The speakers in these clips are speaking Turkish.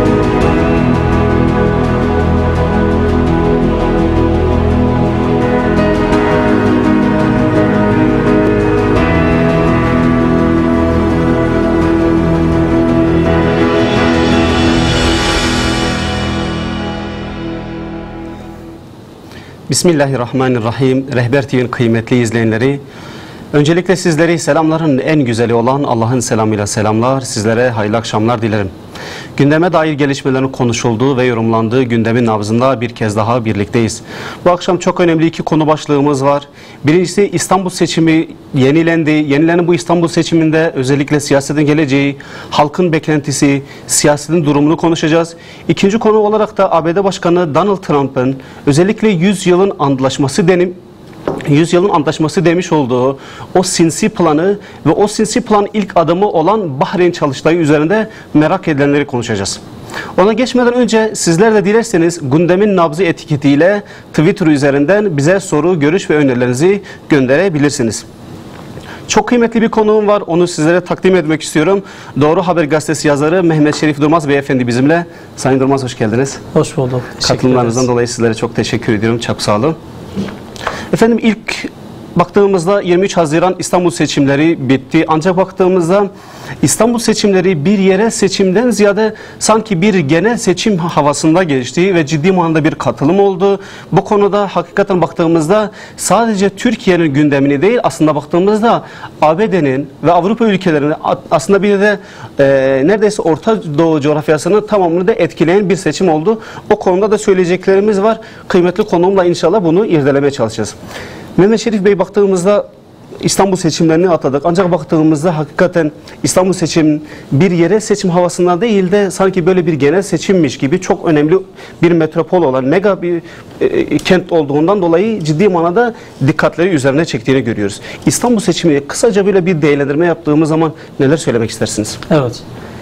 Bismillahirrahmanirrahim. Rehber TV'nin kıymetli izleyenleri, öncelikle sizleri selamların en güzeli olan Allah'ın selamıyla selamlar, sizlere hayırlı akşamlar dilerim. Gündeme dair gelişmelerin konuşulduğu ve yorumlandığı gündemin nabzında bir kez daha birlikteyiz. Bu akşam çok önemli iki konu başlığımız var. Birincisi, İstanbul seçimi yenilendi. Yenilenen bu İstanbul seçiminde özellikle siyasetin geleceği, halkın beklentisi, siyasetin durumunu konuşacağız. İkinci konu olarak da ABD Başkanı Donald Trump'ın özellikle 100 yılın antlaşması demiş olduğu o sinsi planı ve o sinsi plan ilk adımı olan Bahreyn çalıştayı üzerinde merak edilenleri konuşacağız. Ona geçmeden önce sizler de dilerseniz gündemin nabzı etiketiyle Twitter üzerinden bize soru, görüş ve önerilerinizi gönderebilirsiniz. Çok kıymetli bir konuğum var. Onu sizlere takdim etmek istiyorum. Doğru Haber Gazetesi yazarı Mehmet Şerif Durmaz Beyefendi bizimle. Sayın Durmaz, hoş geldiniz. Hoş bulduk. Katılımlarınızdan dolayı sizlere çok teşekkür ediyorum. Çok sağ olun. Efendim, ilk baktığımızda 23 Haziran İstanbul seçimleri bitti. Ancak baktığımızda İstanbul seçimleri bir yerel seçimden ziyade sanki bir genel seçim havasında geçti ve ciddi manada bir katılım oldu. Bu konuda hakikaten baktığımızda sadece Türkiye'nin gündemini değil, aslında baktığımızda ABD'nin ve Avrupa ülkelerinin, aslında bir de neredeyse Orta Doğu coğrafyasının tamamını da etkileyen bir seçim oldu. O konuda da söyleyeceklerimiz var. Kıymetli konuğumla inşallah bunu irdelemeye çalışacağız. Mehmet Şerif Bey, baktığımızda İstanbul seçimlerini atladık. Ancak baktığımızda hakikaten İstanbul seçim bir yerel seçim havasında değil de sanki böyle bir genel seçimmiş gibi çok önemli bir metropol olan mega bir kent olduğundan dolayı ciddi manada dikkatleri üzerine çektiğini görüyoruz. İstanbul seçimi kısaca böyle bir değerlendirme yaptığımız zaman neler söylemek istersiniz? Evet.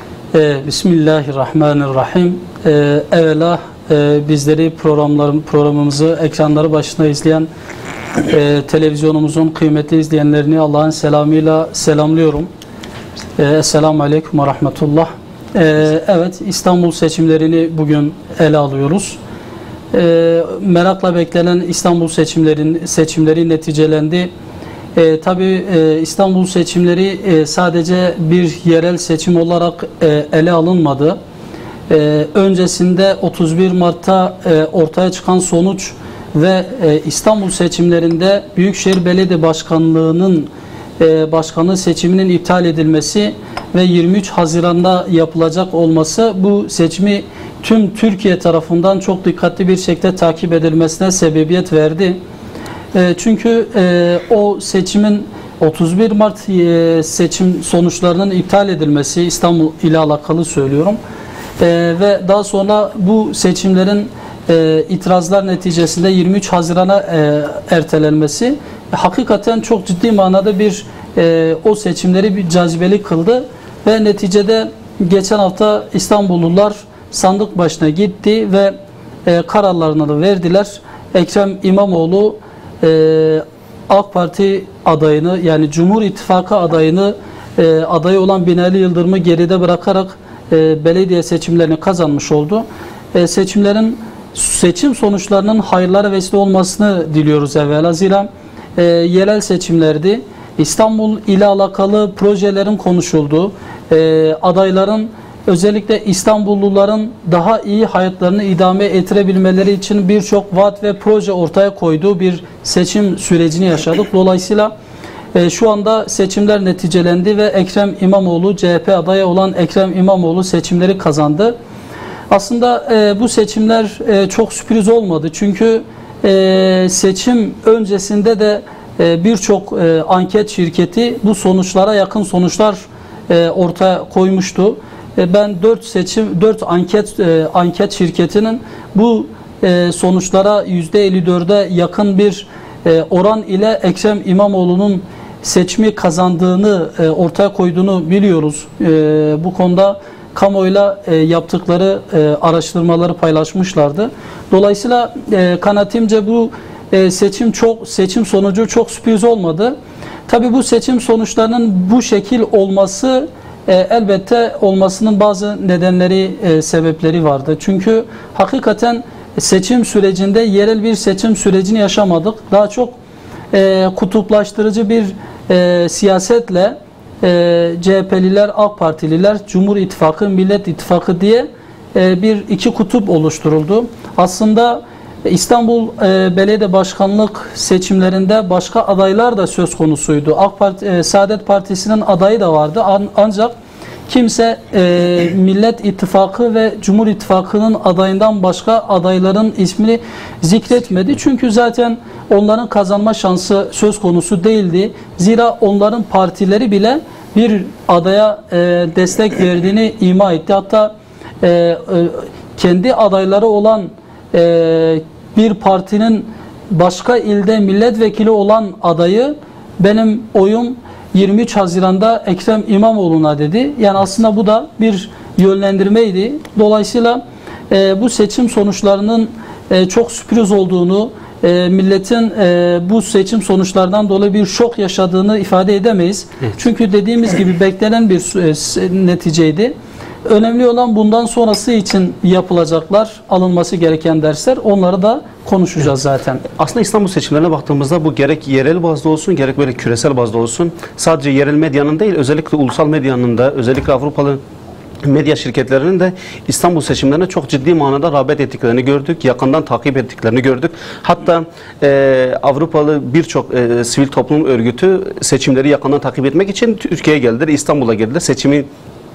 Bismillahirrahmanirrahim. Evvela bizleri programımızı ekranları başında izleyen televizyonumuzun kıymetli izleyenlerini Allah'ın selamıyla selamlıyorum. Esselamu Aleyküm ve Rahmetullah. Evet, İstanbul seçimlerini bugün ele alıyoruz. Merakla beklenen İstanbul seçimleri neticelendi. Tabii İstanbul seçimleri sadece bir yerel seçim olarak ele alınmadı. Öncesinde 31 Mart'ta ortaya çıkan sonuç ve İstanbul seçimlerinde Büyükşehir Belediye Başkanlığı'nın başkanlığı seçiminin iptal edilmesi ve 23 Haziran'da yapılacak olması bu seçimi tüm Türkiye tarafından çok dikkatli bir şekilde takip edilmesine sebebiyet verdi. Çünkü o seçimin 31 Mart seçim sonuçlarının iptal edilmesi, İstanbul ile alakalı söylüyorum, ve daha sonra bu seçimlerin itirazlar neticesinde 23 Haziran'a ertelenmesi hakikaten çok ciddi manada bir o seçimleri bir cazibeli kıldı ve neticede geçen hafta İstanbullular sandık başına gitti ve kararlarını da verdiler. Ekrem İmamoğlu AK Parti adayını, yani Cumhur İttifakı adayı olan Binali Yıldırım'ı geride bırakarak belediye seçimlerini kazanmış oldu. Seçim sonuçlarının hayırlara vesile olmasını diliyoruz evvela. Zira yerel seçimlerdi. İstanbul ile alakalı projelerin konuşulduğu, adayların, özellikle İstanbulluların daha iyi hayatlarını idame ettirebilmeleri için birçok vaat ve proje ortaya koyduğu bir seçim sürecini yaşadık. Dolayısıyla şu anda seçimler neticelendi ve Ekrem İmamoğlu, CHP adayı olan Ekrem İmamoğlu seçimleri kazandı. Aslında bu seçimler çok sürpriz olmadı. Çünkü seçim öncesinde de birçok anket şirketi bu sonuçlara yakın sonuçlar ortaya koymuştu. Ben 4 anket şirketinin bu sonuçlara %54'e yakın bir oran ile Ekrem İmamoğlu'nun seçimi kazandığını ortaya koyduğunu biliyoruz. Bu konuda kamuoyuyla yaptıkları araştırmaları paylaşmışlardı. Dolayısıyla kanaatimce bu seçim sonucu çok sürpriz olmadı. Tabii bu seçim sonuçlarının bu şekil olması elbette olmasının bazı nedenleri, sebepleri vardı. Çünkü hakikaten seçim sürecinde yerel bir seçim sürecini yaşamadık. Daha çok kutuplaştırıcı bir siyasetle CHP'liler, AK Partililer, Cumhur İttifakı, Millet İttifakı diye iki kutup oluşturuldu. Aslında İstanbul Belediye Başkanlık seçimlerinde başka adaylar da söz konusuydu. Saadet Partisi'nin adayı da vardı. Ancak kimse Millet İttifakı ve Cumhur İttifakı'nın adayından başka adayların ismini zikretmedi. Çünkü zaten onların kazanma şansı söz konusu değildi. Zira onların partileri bile bir adaya destek verdiğini ima etti. Hatta kendi adayları olan bir partinin başka ilde milletvekili olan adayı benim oyum 23 Haziran'da Ekrem İmamoğlu'na dedi. Yani aslında bu da bir yönlendirmeydi. Dolayısıyla bu seçim sonuçlarının çok sürpriz olduğunu, milletin bu seçim sonuçlarından dolayı bir şok yaşadığını ifade edemeyiz. Evet. Çünkü dediğimiz gibi beklenen bir neticeydi. Önemli olan bundan sonrası için yapılacaklar, alınması gereken dersler. Onları da konuşacağız zaten. Aslında İstanbul seçimlerine baktığımızda bu gerek yerel bazda olsun, gerek böyle küresel bazda olsun, sadece yerel medyanın değil, özellikle ulusal medyanın da, özellikle Avrupalı medya şirketlerinin de İstanbul seçimlerine çok ciddi manada rağbet ettiklerini gördük. Yakından takip ettiklerini gördük. Hatta Avrupalı birçok sivil toplum örgütü seçimleri yakından takip etmek için Türkiye'ye geldiler, İstanbul'a geldiler. Seçimi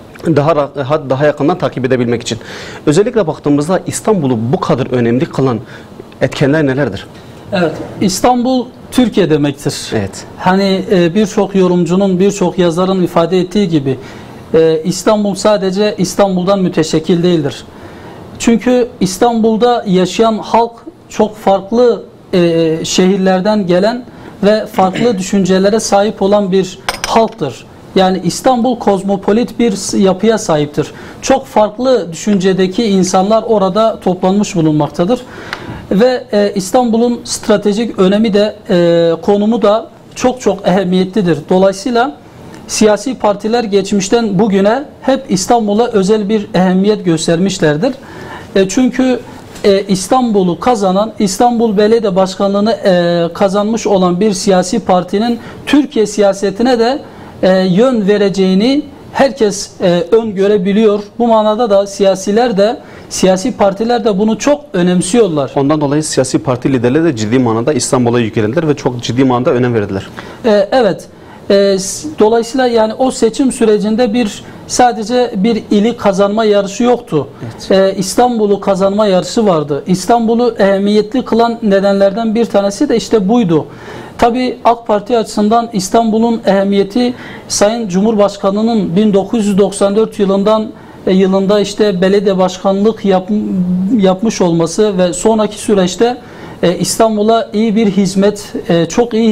daha yakından takip edebilmek için. Özellikle baktığımızda İstanbul'u bu kadar önemli kılan etkenler nelerdir? Evet, İstanbul Türkiye demektir. Evet. Hani birçok yorumcunun, birçok yazarın ifade ettiği gibi İstanbul sadece İstanbul'dan müteşekkil değildir. Çünkü İstanbul'da yaşayan halk çok farklı şehirlerden gelen ve farklı düşüncelere sahip olan bir halktır. Yani İstanbul kozmopolit bir yapıya sahiptir. Çok farklı düşüncedeki insanlar orada toplanmış bulunmaktadır. Ve İstanbul'un stratejik önemi de konumu da çok ehemmiyetlidir. Dolayısıyla siyasi partiler geçmişten bugüne hep İstanbul'a özel bir ehemmiyet göstermişlerdir. Çünkü İstanbul'u kazanan, İstanbul Belediye Başkanlığı'nı kazanmış olan bir siyasi partinin Türkiye siyasetine de yön vereceğini herkes öngörebiliyor. Bu manada da siyasiler de, siyasi partiler de bunu çok önemsiyorlar. Ondan dolayı siyasi parti liderleri de ciddi manada İstanbul'a yüklendiler ve çok ciddi manada önem verdiler. Evet. Dolayısıyla yani o seçim sürecinde sadece bir ili kazanma yarışı yoktu. Evet. İstanbul'u kazanma yarışı vardı. İstanbul'u ehemmiyetli kılan nedenlerden bir tanesi de işte buydu. Tabii AK Parti açısından İstanbul'un ehemmiyeti Sayın Cumhurbaşkanı'nın 1994 yılında işte belediye başkanlık yapmış olması ve sonraki süreçte İstanbul'a iyi bir hizmet, çok iyi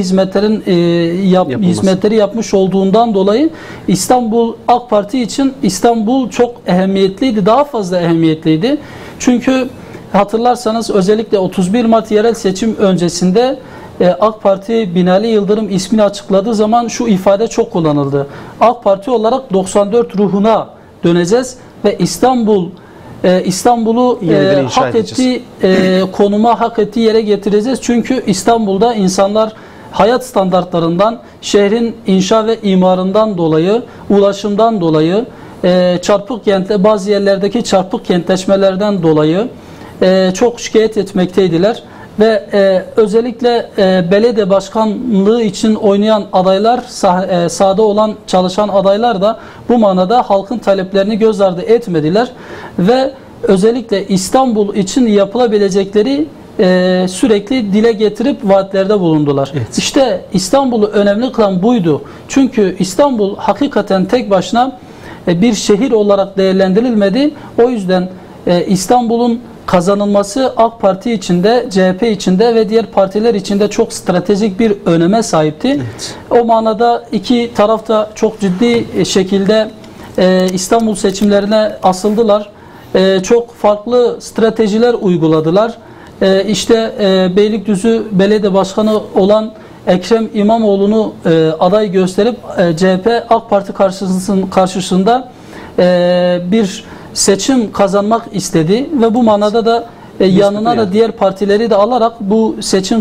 hizmetleri yapmış olduğundan dolayı AK Parti için İstanbul çok ehemmiyetliydi, daha fazla ehemmiyetliydi. Çünkü hatırlarsanız özellikle 31 Mart yerel seçim öncesinde AK Parti Binali Yıldırım ismini açıkladığı zaman şu ifade çok kullanıldı. AK Parti olarak 94 ruhuna döneceğiz ve İstanbul'u hak ettiği konuma, hak ettiği yere getireceğiz. Çünkü İstanbul'da insanlar hayat standartlarından, şehrin inşa ve imarından dolayı, ulaşımdan dolayı, bazı yerlerdeki çarpık kentleşmelerden dolayı çok şikayet etmekteydiler. Ve özellikle belediye başkanlığı için oynayan adaylar, sahada olan çalışan adaylar da bu manada halkın taleplerini göz ardı etmediler. Ve özellikle İstanbul için yapılabilecekleri sürekli dile getirip vaatlerde bulundular. Evet. İşte İstanbul'u önemli kılan buydu. Çünkü İstanbul hakikaten tek başına bir şehir olarak değerlendirilmedi. O yüzden İstanbul'un kazanılması AK Parti içinde, CHP içinde ve diğer partiler içinde çok stratejik bir öneme sahipti. Evet. O manada iki taraf da çok ciddi şekilde İstanbul seçimlerine asıldılar. Çok farklı stratejiler uyguladılar. İşte Beylikdüzü Belediye Başkanı olan Ekrem İmamoğlu'nu aday gösterip CHP AK Parti karşısında bir seçim kazanmak istedi ve bu manada da yanına da diğer partileri de alarak bu seçim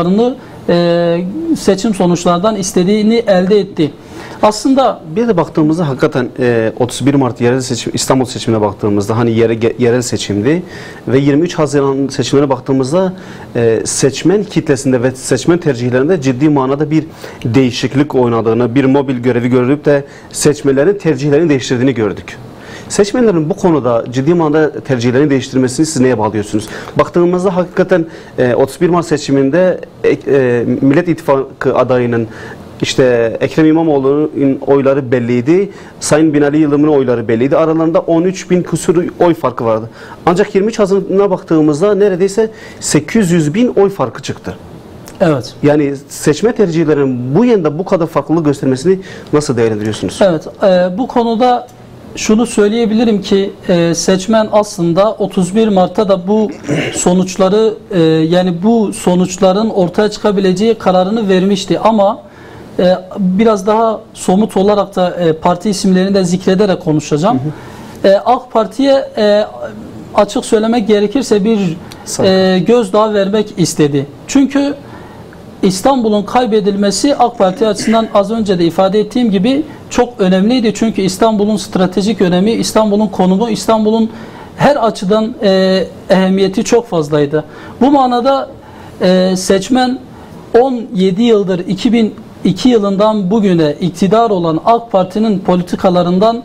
sonuçlardan istediğini elde etti. Aslında bir de baktığımızda hakikaten 31 Mart yerel seçim, İstanbul seçimine baktığımızda hani yerel seçimdi ve 23 Haziran seçimlerine baktığımızda seçmen kitlesinde ve seçmen tercihlerinde ciddi manada bir değişiklik oynadığını, bir mobil görevi görüp de seçmenlerin tercihlerini değiştirdiğini gördük. Seçmenlerin bu konuda ciddi manada tercihlerini değiştirmesini siz neye bağlıyorsunuz? Baktığımızda hakikaten 31 Mart seçiminde Millet İttifakı adayının İşte Ekrem İmamoğlu'nun oyları belliydi. Sayın Binali Yıldırım'ın oyları belliydi. Aralarında 13 bin küsur oy farkı vardı. Ancak 23 Haziran'a baktığımızda neredeyse 800 bin oy farkı çıktı. evet. Yani seçme tercihlerinin bu yönde bu kadar farklılık göstermesini nasıl değerlendiriyorsunuz? Evet. Bu konuda şunu söyleyebilirim ki seçmen aslında 31 Mart'ta da bu sonuçları yani bu sonuçların ortaya çıkabileceği kararını vermişti ama biraz daha somut olarak da parti isimlerini de zikrederek konuşacağım. AK Parti'ye açık söylemek gerekirse bir gözdağı vermek istedi. Çünkü İstanbul'un kaybedilmesi AK Parti açısından az önce de ifade ettiğim gibi çok önemliydi. Çünkü İstanbul'un stratejik önemi, İstanbul'un konumu, İstanbul'un her açıdan ehemmiyeti çok fazlaydı. Bu manada seçmen 17 yıldır 2002 yılından bugüne iktidar olan AK Parti'nin politikalarından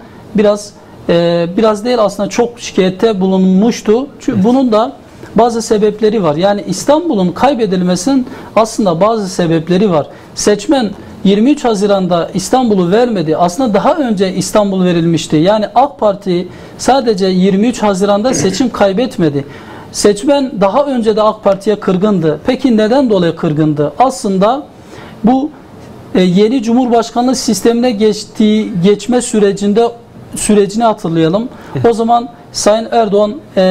biraz değil aslında çok şikayette bulunmuştu. Çünkü bunun da bazı sebepleri var. Yani İstanbul'un kaybedilmesinin aslında bazı sebepleri var. Seçmen 23 Haziran'da İstanbul'u vermedi. Aslında daha önce İstanbul verilmişti. Yani AK Parti sadece 23 Haziran'da seçim kaybetmedi. Seçmen daha önce de AK Parti'ye kırgındı. Peki neden dolayı kırgındı? Aslında bu yeni Cumhurbaşkanlığı sistemine geçme sürecini hatırlayalım. O zaman Sayın Erdoğan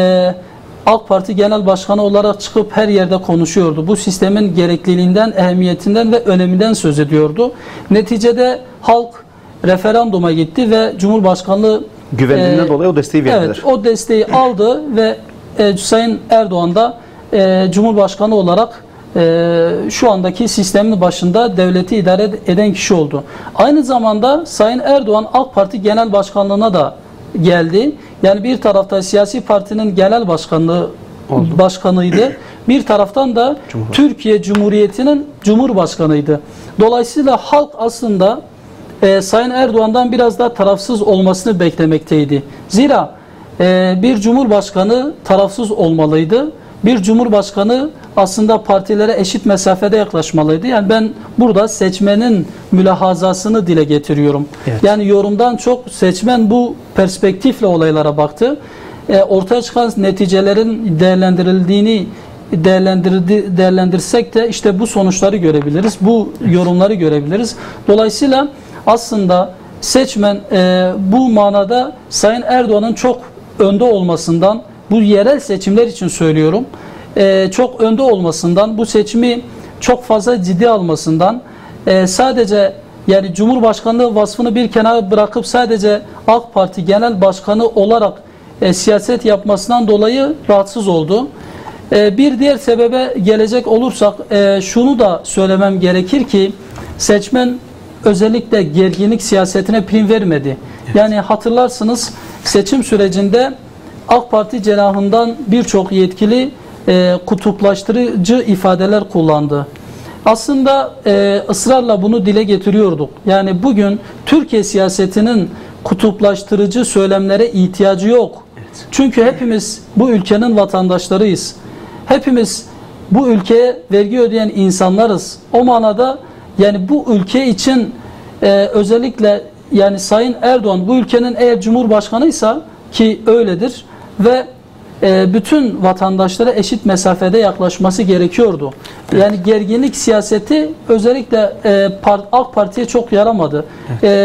AK Parti Genel Başkanı olarak çıkıp her yerde konuşuyordu. Bu sistemin gerekliliğinden, ehemmiyetinden ve öneminden söz ediyordu. Neticede halk referanduma gitti ve Cumhurbaşkanlığı güvenliğinden dolayı o desteği verdiler. Evet, o desteği aldı ve Sayın Erdoğan da Cumhurbaşkanı olarak şu andaki sistemin başında devleti idare eden kişi oldu. Aynı zamanda Sayın Erdoğan AK Parti Genel Başkanlığına da geldi. Yani bir tarafta siyasi partinin genel başkanıydı. Bir taraftan da Türkiye Cumhuriyeti'nin cumhurbaşkanıydı. Dolayısıyla halk aslında Sayın Erdoğan'dan biraz daha tarafsız olmasını beklemekteydi. Zira bir cumhurbaşkanı tarafsız olmalıydı. Bir cumhurbaşkanı aslında partilere eşit mesafede yaklaşmalıydı. Yani ben burada seçmenin mülahazasını dile getiriyorum. Evet. Yani yorumdan çok seçmen bu perspektifle olaylara baktı. Ortaya çıkan neticelerin değerlendirsek de işte bu sonuçları görebiliriz. Bu yorumları görebiliriz. Dolayısıyla aslında seçmen bu manada Sayın Erdoğan'ın çok önde olmasından, bu yerel seçimler için söylüyorum, çok önde olmasından, bu seçimi çok fazla ciddi almasından, sadece yani Cumhurbaşkanlığı vasfını bir kenara bırakıp sadece AK Parti Genel Başkanı olarak siyaset yapmasından dolayı rahatsız oldu. Bir diğer sebebe gelecek olursak şunu da söylemem gerekir ki seçmen özellikle gerginlik siyasetine prim vermedi. Evet. Yani hatırlarsınız seçim sürecinde AK Parti cenahından birçok yetkili kutuplaştırıcı ifadeler kullandı. Aslında ısrarla bunu dile getiriyorduk. Yani bugün Türkiye siyasetinin kutuplaştırıcı söylemlere ihtiyacı yok. Evet. Çünkü hepimiz bu ülkenin vatandaşlarıyız. Hepimiz bu ülkeye vergi ödeyen insanlarız. O manada yani bu ülke için özellikle yani Sayın Erdoğan bu ülkenin eğer Cumhurbaşkanıysa ki öyledir ve bütün vatandaşlara eşit mesafede yaklaşması gerekiyordu. Evet. Yani gerginlik siyaseti özellikle AK Parti'ye çok yaramadı. Evet.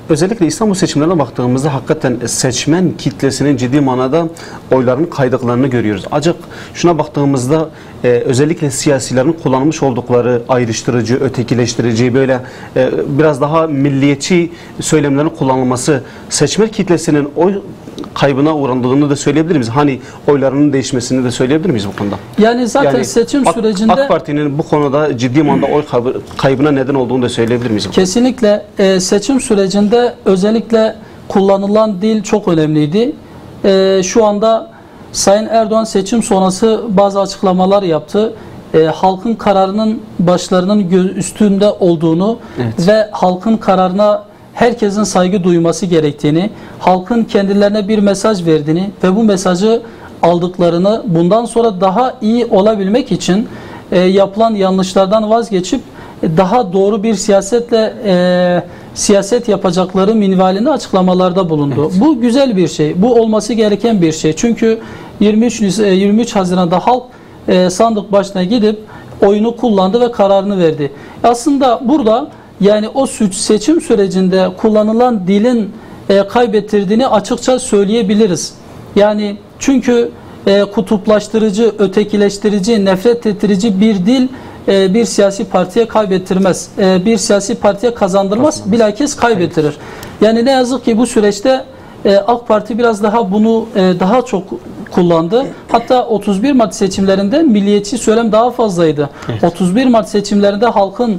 özellikle İstanbul seçimlerine baktığımızda hakikaten seçmen kitlesinin ciddi manada oylarının kaydıklarını görüyoruz. Ancak şuna baktığımızda özellikle siyasilerin kullanmış oldukları ayrıştırıcı, ötekileştirici, böyle biraz daha milliyetçi söylemlerin kullanılması seçmen kitlesinin oy kaybına uğrandığını da söyleyebilir miyiz? Hani oylarının değişmesini de söyleyebilir miyiz bu konuda? Yani zaten seçim sürecinde AK Parti'nin bu konuda ciddi manada oy kaybına neden olduğunu da söyleyebilir miyiz? Kesinlikle seçim sürecinde özellikle kullanılan dil çok önemliydi. Şu anda Sayın Erdoğan seçim sonrası bazı açıklamalar yaptı. Halkın kararının başlarının üstünde olduğunu ve halkın kararına herkesin saygı duyması gerektiğini, halkın kendilerine bir mesaj verdiğini ve bu mesajı aldıklarını, bundan sonra daha iyi olabilmek için yapılan yanlışlardan vazgeçip daha doğru bir siyaset yapacakları minvalinde açıklamalarda bulundu. Evet. Bu güzel bir şey. Bu olması gereken bir şey. Çünkü 23 Haziran'da halk sandık başına gidip oyunu kullandı ve kararını verdi. Aslında burada yani o seçim sürecinde kullanılan dilin kaybettirdiğini açıkça söyleyebiliriz. Yani çünkü kutuplaştırıcı, ötekileştirici, nefret ettirici bir dil bir siyasi partiye kaybettirmez. Bir siyasi partiye kazandırmaz, bilakis kaybettirir. Yani ne yazık ki bu süreçte AK Parti biraz daha bunu daha çok kullandı. Hatta 31 Mart seçimlerinde milliyetçi söylem daha fazlaydı. Evet. 31 Mart seçimlerinde halkın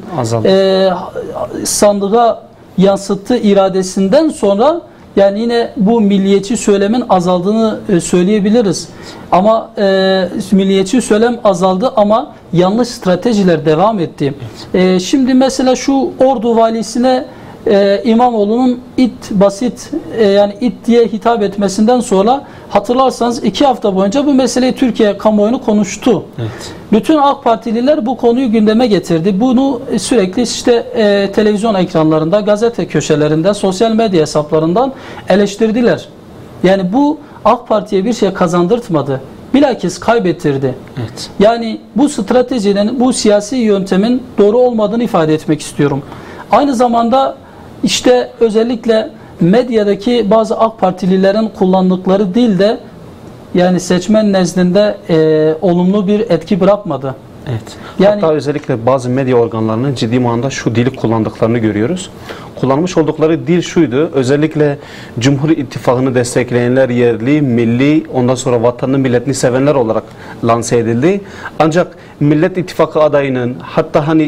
sandığa yansıttığı iradesinden sonra yani yine bu milliyetçi söylemin azaldığını söyleyebiliriz. Ama milliyetçi söylem azaldı ama yanlış stratejiler devam etti. Evet. Şimdi mesela şu Ordu valisine İmamoğlu'nun basit yani it diye hitap etmesinden sonra hatırlarsanız 2 hafta boyunca bu meseleyi Türkiye kamuoyunu konuştu. Evet. Bütün AK Partililer bu konuyu gündeme getirdi. Bunu sürekli işte televizyon ekranlarında, gazete köşelerinde, sosyal medya hesaplarından eleştirdiler. Yani bu AK Parti'ye bir şey kazandırtmadı. Bilakis kaybettirdi. Evet. Yani bu stratejinin, bu siyasi yöntemin doğru olmadığını ifade etmek istiyorum. Aynı zamanda İşte özellikle medyadaki bazı AK Partililerin kullandıkları dil de yani seçmen nezdinde olumlu bir etki bırakmadı. Evet. Yani, hatta özellikle bazı medya organlarının ciddi manada şu dili kullandıklarını görüyoruz. Kullanmış oldukları dil şuydu: özellikle Cumhur İttifakı'nı destekleyenler yerli, milli, ondan sonra vatanını, milletini sevenler olarak lanse edildi. Ancak Millet İttifakı adayının, hatta hani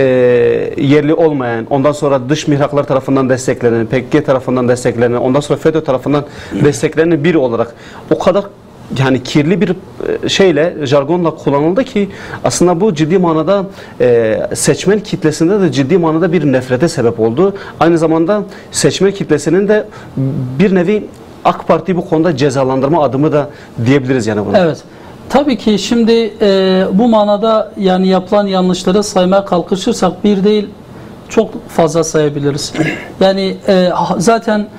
yerli olmayan, ondan sonra dış mihraklar tarafından desteklenen, PKK tarafından desteklenen, ondan sonra FETÖ tarafından desteklenen biri olarak o kadar yani kirli bir jargonla kullanıldı ki aslında bu ciddi manada seçmen kitlesinde de ciddi manada bir nefrete sebep oldu. Aynı zamanda seçmen kitlesinin de bir nevi AK Parti bu konuda cezalandırma adımı da diyebiliriz yani buna. Evet. Tabii ki şimdi bu manada yani yapılan yanlışları saymaya kalkışırsak bir değil çok fazla sayabiliriz. Yani zaten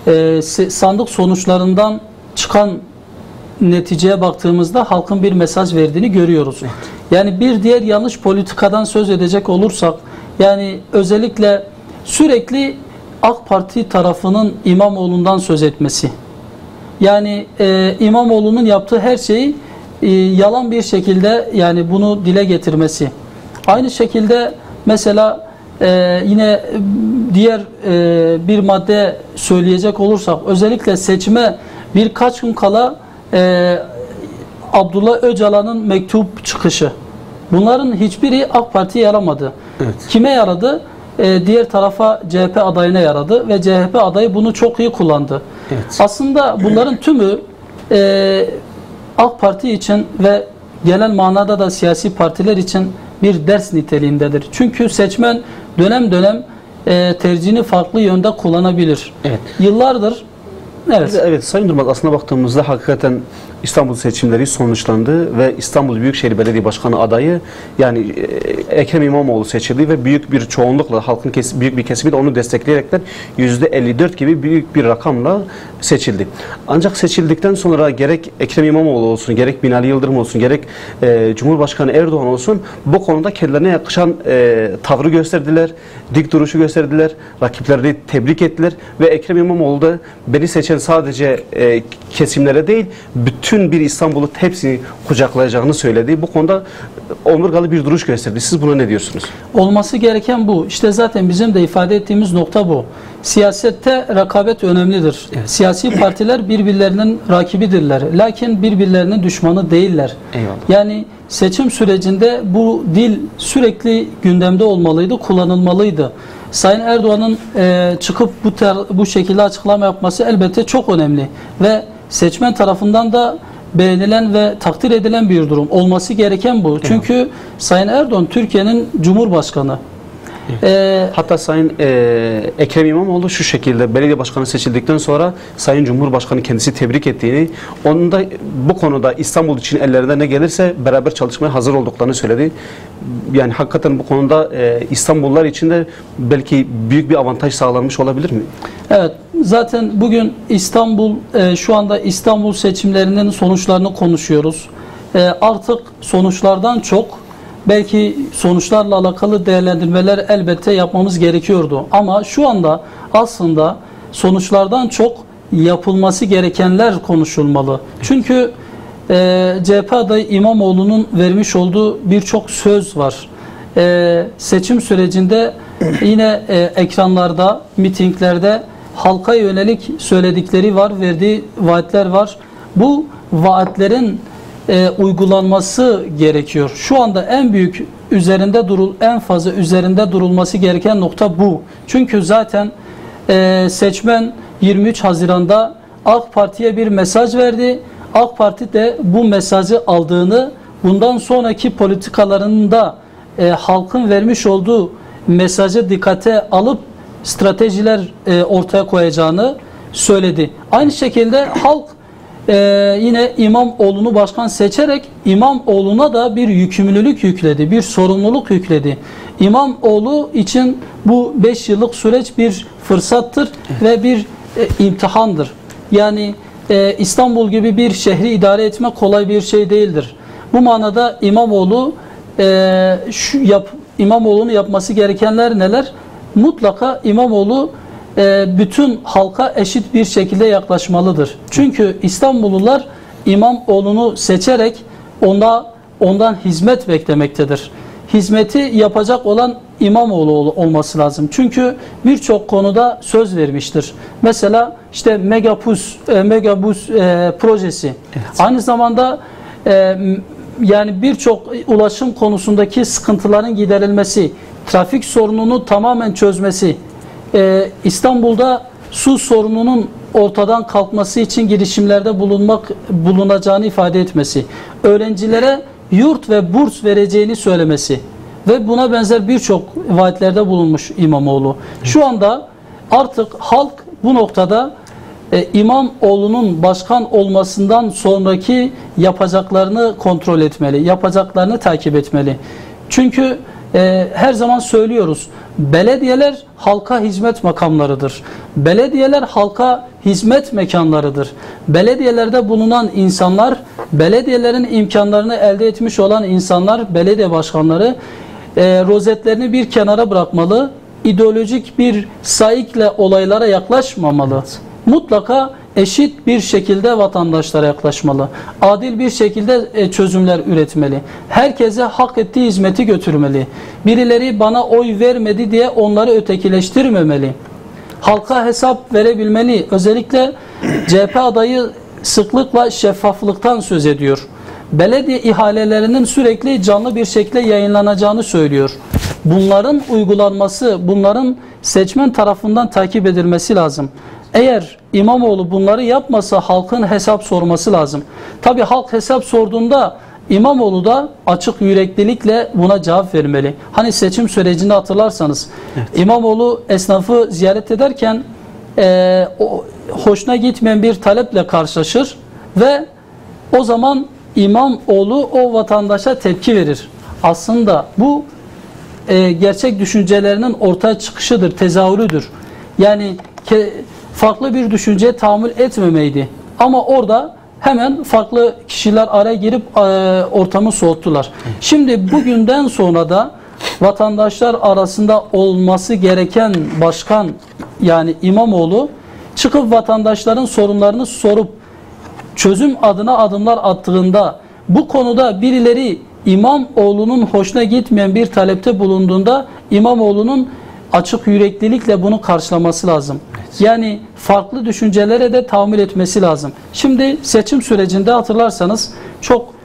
sandık sonuçlarından çıkan neticeye baktığımızda halkın bir mesaj verdiğini görüyoruz. Evet. Yani bir diğer yanlış politikadan söz edecek olursak yani özellikle sürekli AK Parti tarafının İmamoğlu'ndan söz etmesi. Yani İmamoğlu'nun yaptığı her şeyi yalan bir şekilde yani bunu dile getirmesi. Aynı şekilde mesela yine diğer bir madde söyleyecek olursak özellikle seçime birkaç gün kala Abdullah Öcalan'ın mektup çıkışı. Bunların hiçbiri AK Parti'ye yaramadı. Evet. Kime yaradı? Diğer tarafa CHP adayına yaradı ve CHP adayı bunu çok iyi kullandı. Evet. Aslında bunların tümü AK Parti için ve genel manada da siyasi partiler için bir ders niteliğindedir. Çünkü seçmen dönem dönem tercihini farklı yönde kullanabilir. Evet. Yıllardır Evet. Evet Sayın Durmaz, aslında baktığımızda hakikaten İstanbul seçimleri sonuçlandı ve İstanbul Büyükşehir Belediye Başkanı adayı yani Ekrem İmamoğlu seçildi ve büyük bir çoğunlukla halkın büyük bir kesimi de onu destekleyerekten %54 gibi büyük bir rakamla seçildi. Ancak seçildikten sonra gerek Ekrem İmamoğlu olsun, gerek Binali Yıldırım olsun, gerek Cumhurbaşkanı Erdoğan olsun bu konuda kendilerine yakışan tavrı gösterdiler, dik duruşu gösterdiler, rakiplerini tebrik ettiler ve Ekrem İmamoğlu da beni seçen sadece kesimlere değil, bütün bir İstanbul'u hepsini kucaklayacağını söyledi. Bu konuda omurgalı bir duruş gösterdi. Siz buna ne diyorsunuz? Olması gereken bu. İşte zaten bizim de ifade ettiğimiz nokta bu. Siyasette rekabet önemlidir. Evet. Siyasi partiler birbirlerinin rakibidirler. Lakin birbirlerinin düşmanı değiller. Eyvallah. Yani seçim sürecinde bu dil sürekli gündemde olmalıydı, kullanılmalıydı. Sayın Erdoğan'ın çıkıp bu şekilde açıklama yapması elbette çok önemli ve seçmen tarafından da beğenilen ve takdir edilen bir durum. Olması gereken bu. Çünkü Sayın Erdoğan Türkiye'nin Cumhurbaşkanı. Hatta Sayın Ekrem İmamoğlu şu şekilde belediye başkanı seçildikten sonra Sayın Cumhurbaşkanı kendisi tebrik ettiğini, onun da bu konuda İstanbul için ellerinde ne gelirse beraber çalışmaya hazır olduklarını söyledi. Yani hakikaten bu konuda İstanbullular için de belki büyük bir avantaj sağlanmış olabilir mi? Evet, zaten bugün şu anda İstanbul seçimlerinin sonuçlarını konuşuyoruz. Artık sonuçlardan çok belki sonuçlarla alakalı değerlendirmeler elbette yapmamız gerekiyordu. Ama şu anda aslında sonuçlardan çok yapılması gerekenler konuşulmalı. Çünkü CHP adayı İmamoğlu'nun vermiş olduğu birçok söz var. Seçim sürecinde yine ekranlarda, mitinglerde halka yönelik söyledikleri var, verdiği vaatler var. Bu vaatlerin uygulanması gerekiyor. Şu anda en fazla üzerinde durulması gereken nokta bu. Çünkü zaten seçmen 23 Haziran'da AK Parti'ye bir mesaj verdi. AK Parti de bu mesajı aldığını, bundan sonraki politikalarında halkın vermiş olduğu mesajı dikkate alıp stratejiler ortaya koyacağını söyledi. Aynı şekilde halk yine İmamoğlu'nu başkan seçerek İmamoğlu'na da bir yükümlülük yükledi, bir sorumluluk yükledi. İmamoğlu için bu 5 yıllık süreç bir fırsattır ve bir imtihandır. Yani İstanbul gibi bir şehri idare etmek kolay bir şey değildir. Bu manada İmamoğlu'nun yapması gerekenler neler? Mutlaka İmamoğlu bütün halka eşit bir şekilde yaklaşmalıdır. Çünkü İstanbullular İmamoğlu'nu seçerek ondan hizmet beklemektedir. Hizmeti yapacak olan İmamoğlu olması lazım. Çünkü birçok konuda söz vermiştir. Mesela işte Megabus projesi. Evet. Aynı zamanda yani birçok ulaşım konusundaki sıkıntıların giderilmesi, trafik sorununu tamamen çözmesi, İstanbul'da su sorununun ortadan kalkması için girişimlerde bulunacağını ifade etmesi, öğrencilere yurt ve burs vereceğini söylemesi ve buna benzer birçok vaatlerde bulunmuş İmamoğlu. Şu anda artık halk bu noktada İmamoğlu'nun başkan olmasından sonraki yapacaklarını kontrol etmeli, yapacaklarını takip etmeli. Çünkü her zaman söylüyoruz, belediyeler halka hizmet makamlarıdır. Belediyeler halka hizmet mekanlarıdır. Belediyelerde bulunan insanlar, belediyelerin imkanlarını elde etmiş olan insanlar, belediye başkanları rozetlerini bir kenara bırakmalı, ideolojik bir saikle olaylara yaklaşmamalı. Evet. Mutlaka eşit bir şekilde vatandaşlara yaklaşmalı. Adil bir şekilde çözümler üretmeli. Herkese hak ettiği hizmeti götürmeli. Birileri bana oy vermedi diye onları ötekileştirmemeli. Halka hesap verebilmeli. Özellikle CHP adayı sıklıkla şeffaflıktan söz ediyor. Belediye ihalelerinin sürekli canlı bir şekilde yayınlanacağını söylüyor. Bunların uygulanması, bunların seçmen tarafından takip edilmesi lazım. Eğer İmamoğlu bunları yapmasa halkın hesap sorması lazım. Tabii halk hesap sorduğunda İmamoğlu da açık yüreklilikle buna cevap vermeli. Hani seçim sürecinde hatırlarsanız, evet, İmamoğlu esnafı ziyaret ederken hoşuna gitmeyen bir taleple karşılaşır ve o zaman İmamoğlu o vatandaşa tepki verir. Aslında bu gerçek düşüncelerinin ortaya çıkışıdır, tezahürüdür. Yani farklı bir düşünceye tahammül etmemeydi. Ama orada hemen farklı kişiler araya girip ortamı soğuttular. Şimdi bugünden sonra da vatandaşlar arasında olması gereken başkan, yani İmamoğlu, çıkıp vatandaşların sorunlarını sorup çözüm adına adımlar attığında, bu konuda birileri İmamoğlu'nun hoşuna gitmeyen bir talepte bulunduğunda İmamoğlu'nun açık yüreklilikle bunu karşılaması lazım. Yani farklı düşüncelere de tahammül etmesi lazım. Şimdi seçim sürecinde hatırlarsanız çok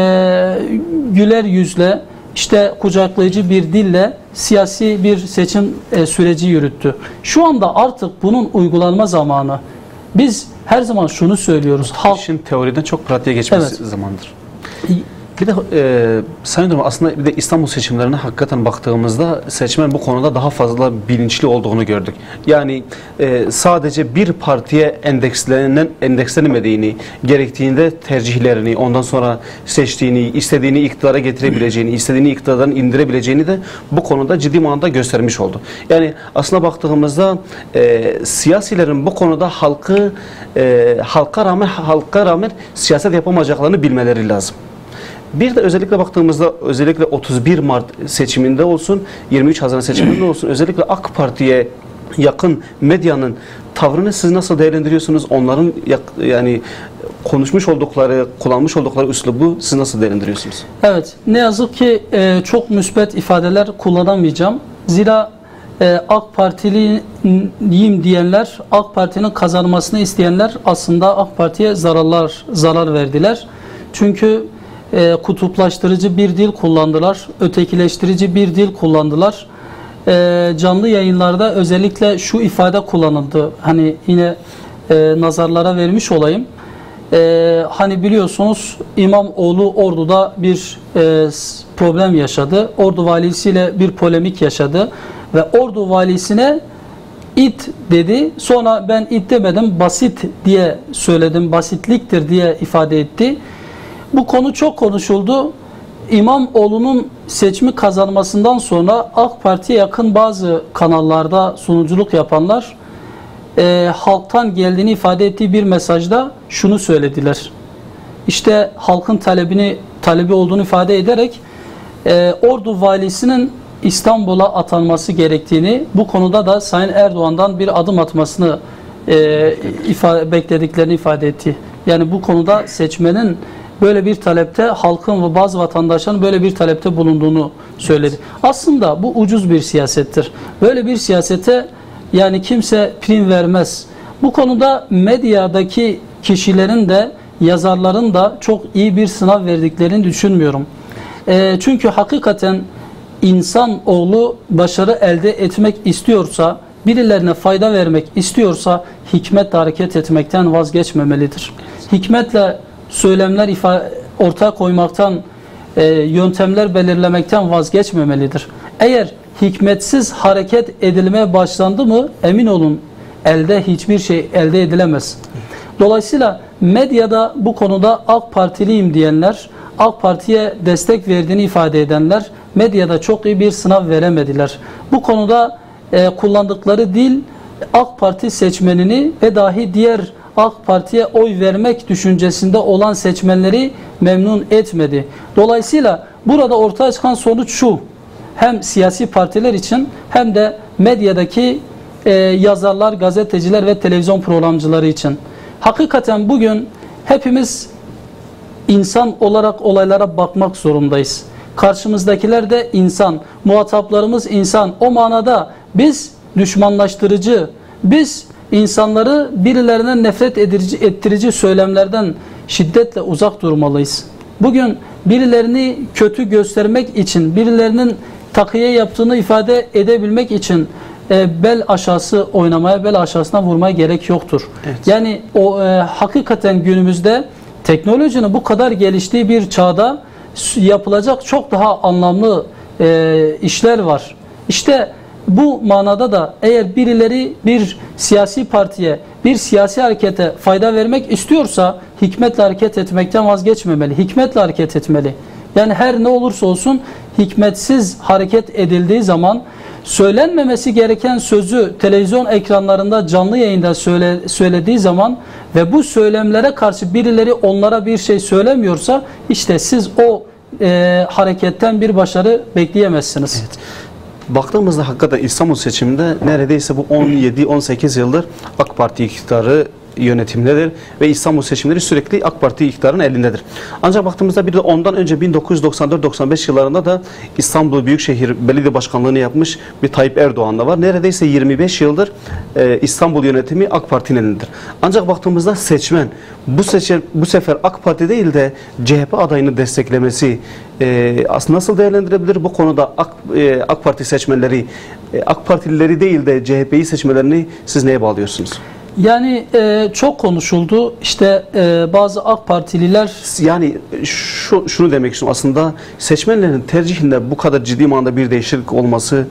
güler yüzle, işte kucaklayıcı bir dille siyasi bir seçim süreci yürüttü. Şu anda artık bunun uygulanma zamanı. Biz her zaman şunu söylüyoruz. İşin teoriden çok pratiğe geçmesi zamandır. Bir de Sayın Hocam, aslında bir de İstanbul seçimlerine hakikaten baktığımızda seçmen bu konuda daha fazla bilinçli olduğunu gördük. Yani sadece bir partiye endekslenemediğini, gerektiğinde tercihlerini, ondan sonra seçtiğini, istediğini iktidara getirebileceğini, istediğini iktidardan indirebileceğini de bu konuda ciddi manada göstermiş oldu. Yani aslında baktığımızda siyasilerin bu konuda halka rağmen siyaset yapamayacaklarını bilmeleri lazım. Bir de özellikle baktığımızda, özellikle 31 Mart seçiminde olsun, 23 Haziran seçiminde olsun, özellikle AK Parti'ye yakın medyanın tavrını siz nasıl değerlendiriyorsunuz? Onların yani konuşmuş oldukları, kullanmış oldukları üslubu siz nasıl değerlendiriyorsunuz? Evet, ne yazık ki çok müspet ifadeler kullanamayacağım. Zira AK Partiliyim diyenler, AK Parti'nin kazanmasını isteyenler aslında AK Parti'ye zarar verdiler. Çünkü kutuplaştırıcı bir dil kullandılar, ötekileştirici bir dil kullandılar. Canlı yayınlarda özellikle şu ifade kullanıldı. Hani yine nazarlara vermiş olayım. Hani biliyorsunuz İmamoğlu Ordu'da bir problem yaşadı. Ordu valisiyle bir polemik yaşadı ve Ordu valisine it dedi. Sonra ben it demedim, basit diye söyledim, basitliktir diye ifade etti. Bu konu çok konuşuldu. İmamoğlu'nun seçimi kazanmasından sonra AK Parti'ye yakın bazı kanallarda sunuculuk yapanlar halktan geldiğini ifade ettiği bir mesajda şunu söylediler. İşte halkın talebi olduğunu ifade ederek Ordu valisinin İstanbul'a atanması gerektiğini, bu konuda da Sayın Erdoğan'dan bir adım atmasını beklediklerini ifade etti. Yani bu konuda seçmenin böyle bir talepte, halkın ve bazı vatandaşların böyle bir talepte bulunduğunu söyledi. Aslında bu ucuz bir siyasettir. Böyle bir siyasete yani kimse prim vermez. Bu konuda medyadaki kişilerin de, yazarların da çok iyi bir sınav verdiklerini düşünmüyorum. Çünkü hakikaten insanoğlu başarı elde etmek istiyorsa, birilerine fayda vermek istiyorsa hikmetle hareket etmekten vazgeçmemelidir. Hikmetle söylemler ortaya koymaktan, yöntemler belirlemekten vazgeçmemelidir. Eğer hikmetsiz hareket edilmeye başlandı mı emin olun elde hiçbir şey elde edilemez. Dolayısıyla medyada bu konuda AK Partiliyim diyenler, AK Parti'ye destek verdiğini ifade edenler medyada çok iyi bir sınav veremediler. Bu konuda kullandıkları dil AK Parti seçmenini ve dahi diğer AK Parti'ye oy vermek düşüncesinde olan seçmenleri memnun etmedi. Dolayısıyla burada ortaya çıkan sonuç şu: hem siyasi partiler için hem de medyadaki yazarlar, gazeteciler ve televizyon programcıları için. Hakikaten bugün hepimiz insan olarak olaylara bakmak zorundayız. Karşımızdakiler de insan, muhataplarımız insan. O manada biz düşmanlaştırıcı, biz insanları birilerine nefret ettirici söylemlerden şiddetle uzak durmalıyız. Bugün birilerini kötü göstermek için, birilerinin takiye yaptığını ifade edebilmek için bel aşağısı oynamaya, bel aşağısına vurmaya gerek yoktur. Evet. Yani hakikaten günümüzde teknolojinin bu kadar geliştiği bir çağda yapılacak çok daha anlamlı işler var. İşte bu manada da eğer birileri bir siyasi partiye bir siyasi harekete fayda vermek istiyorsa hikmetle hareket etmekten vazgeçmemeli. Hikmetle hareket etmeli. Yani her ne olursa olsun hikmetsiz hareket edildiği zaman söylenmemesi gereken sözü televizyon ekranlarında canlı yayında söylediği zaman ve bu söylemlere karşı birileri onlara bir şey söylemiyorsa işte siz o hareketten bir başarı bekleyemezsiniz. Evet. Baktığımızda hakikaten İstanbul seçiminde neredeyse bu 17-18 yıldır AK Parti iktidarı yönetimdedir ve İstanbul seçimleri sürekli AK Parti iktidarının elindedir. Ancak baktığımızda bir de ondan önce 1994-95 yıllarında da İstanbul Büyükşehir Belediye Başkanlığı'nı yapmış bir Tayyip Erdoğan da var. Neredeyse 25 yıldır İstanbul yönetimi AK Parti'nin elindedir. Ancak baktığımızda seçmen bu sefer AK Parti değil de CHP adayını desteklemesi aslında nasıl değerlendirebilir? Bu konuda AK Parti seçmenleri, AK Partilileri değil de CHP'yi seçmelerini siz neye bağlıyorsunuz? Yani çok konuşuldu. İşte bazı AK Partililer... Yani şunu demek istiyorum. Aslında seçmenlerin tercihinde bu kadar ciddi manada bir değişiklik olması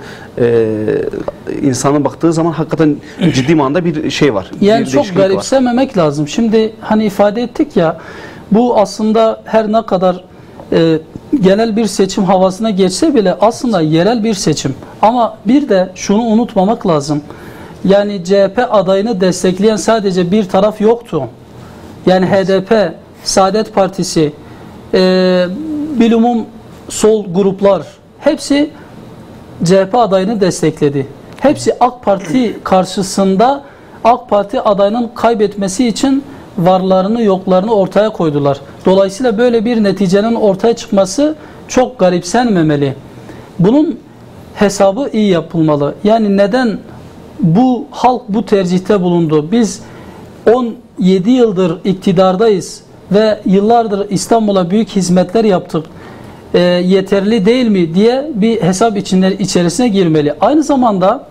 insanın baktığı zaman hakikaten ciddi manada bir şey var. Yani çok garipsememek lazım. Şimdi hani ifade ettik ya, bu aslında her ne kadar genel bir seçim havasına geçse bile aslında yerel bir seçim. Ama bir de şunu unutmamak lazım. Yani CHP adayını destekleyen sadece bir taraf yoktu. Yani HDP, Saadet Partisi, bilumum sol gruplar hepsi CHP adayını destekledi. Hepsi AK Parti karşısında AK Parti adayının kaybetmesi için varlarını yoklarını ortaya koydular. Dolayısıyla böyle bir neticenin ortaya çıkması çok garipsenmemeli. Bunun hesabı iyi yapılmalı. Yani neden bu halk bu tercihte bulundu? Biz 17 yıldır iktidardayız ve yıllardır İstanbul'a büyük hizmetler yaptık. Yeterli değil mi diye bir hesap içerisine girmeli. Aynı zamanda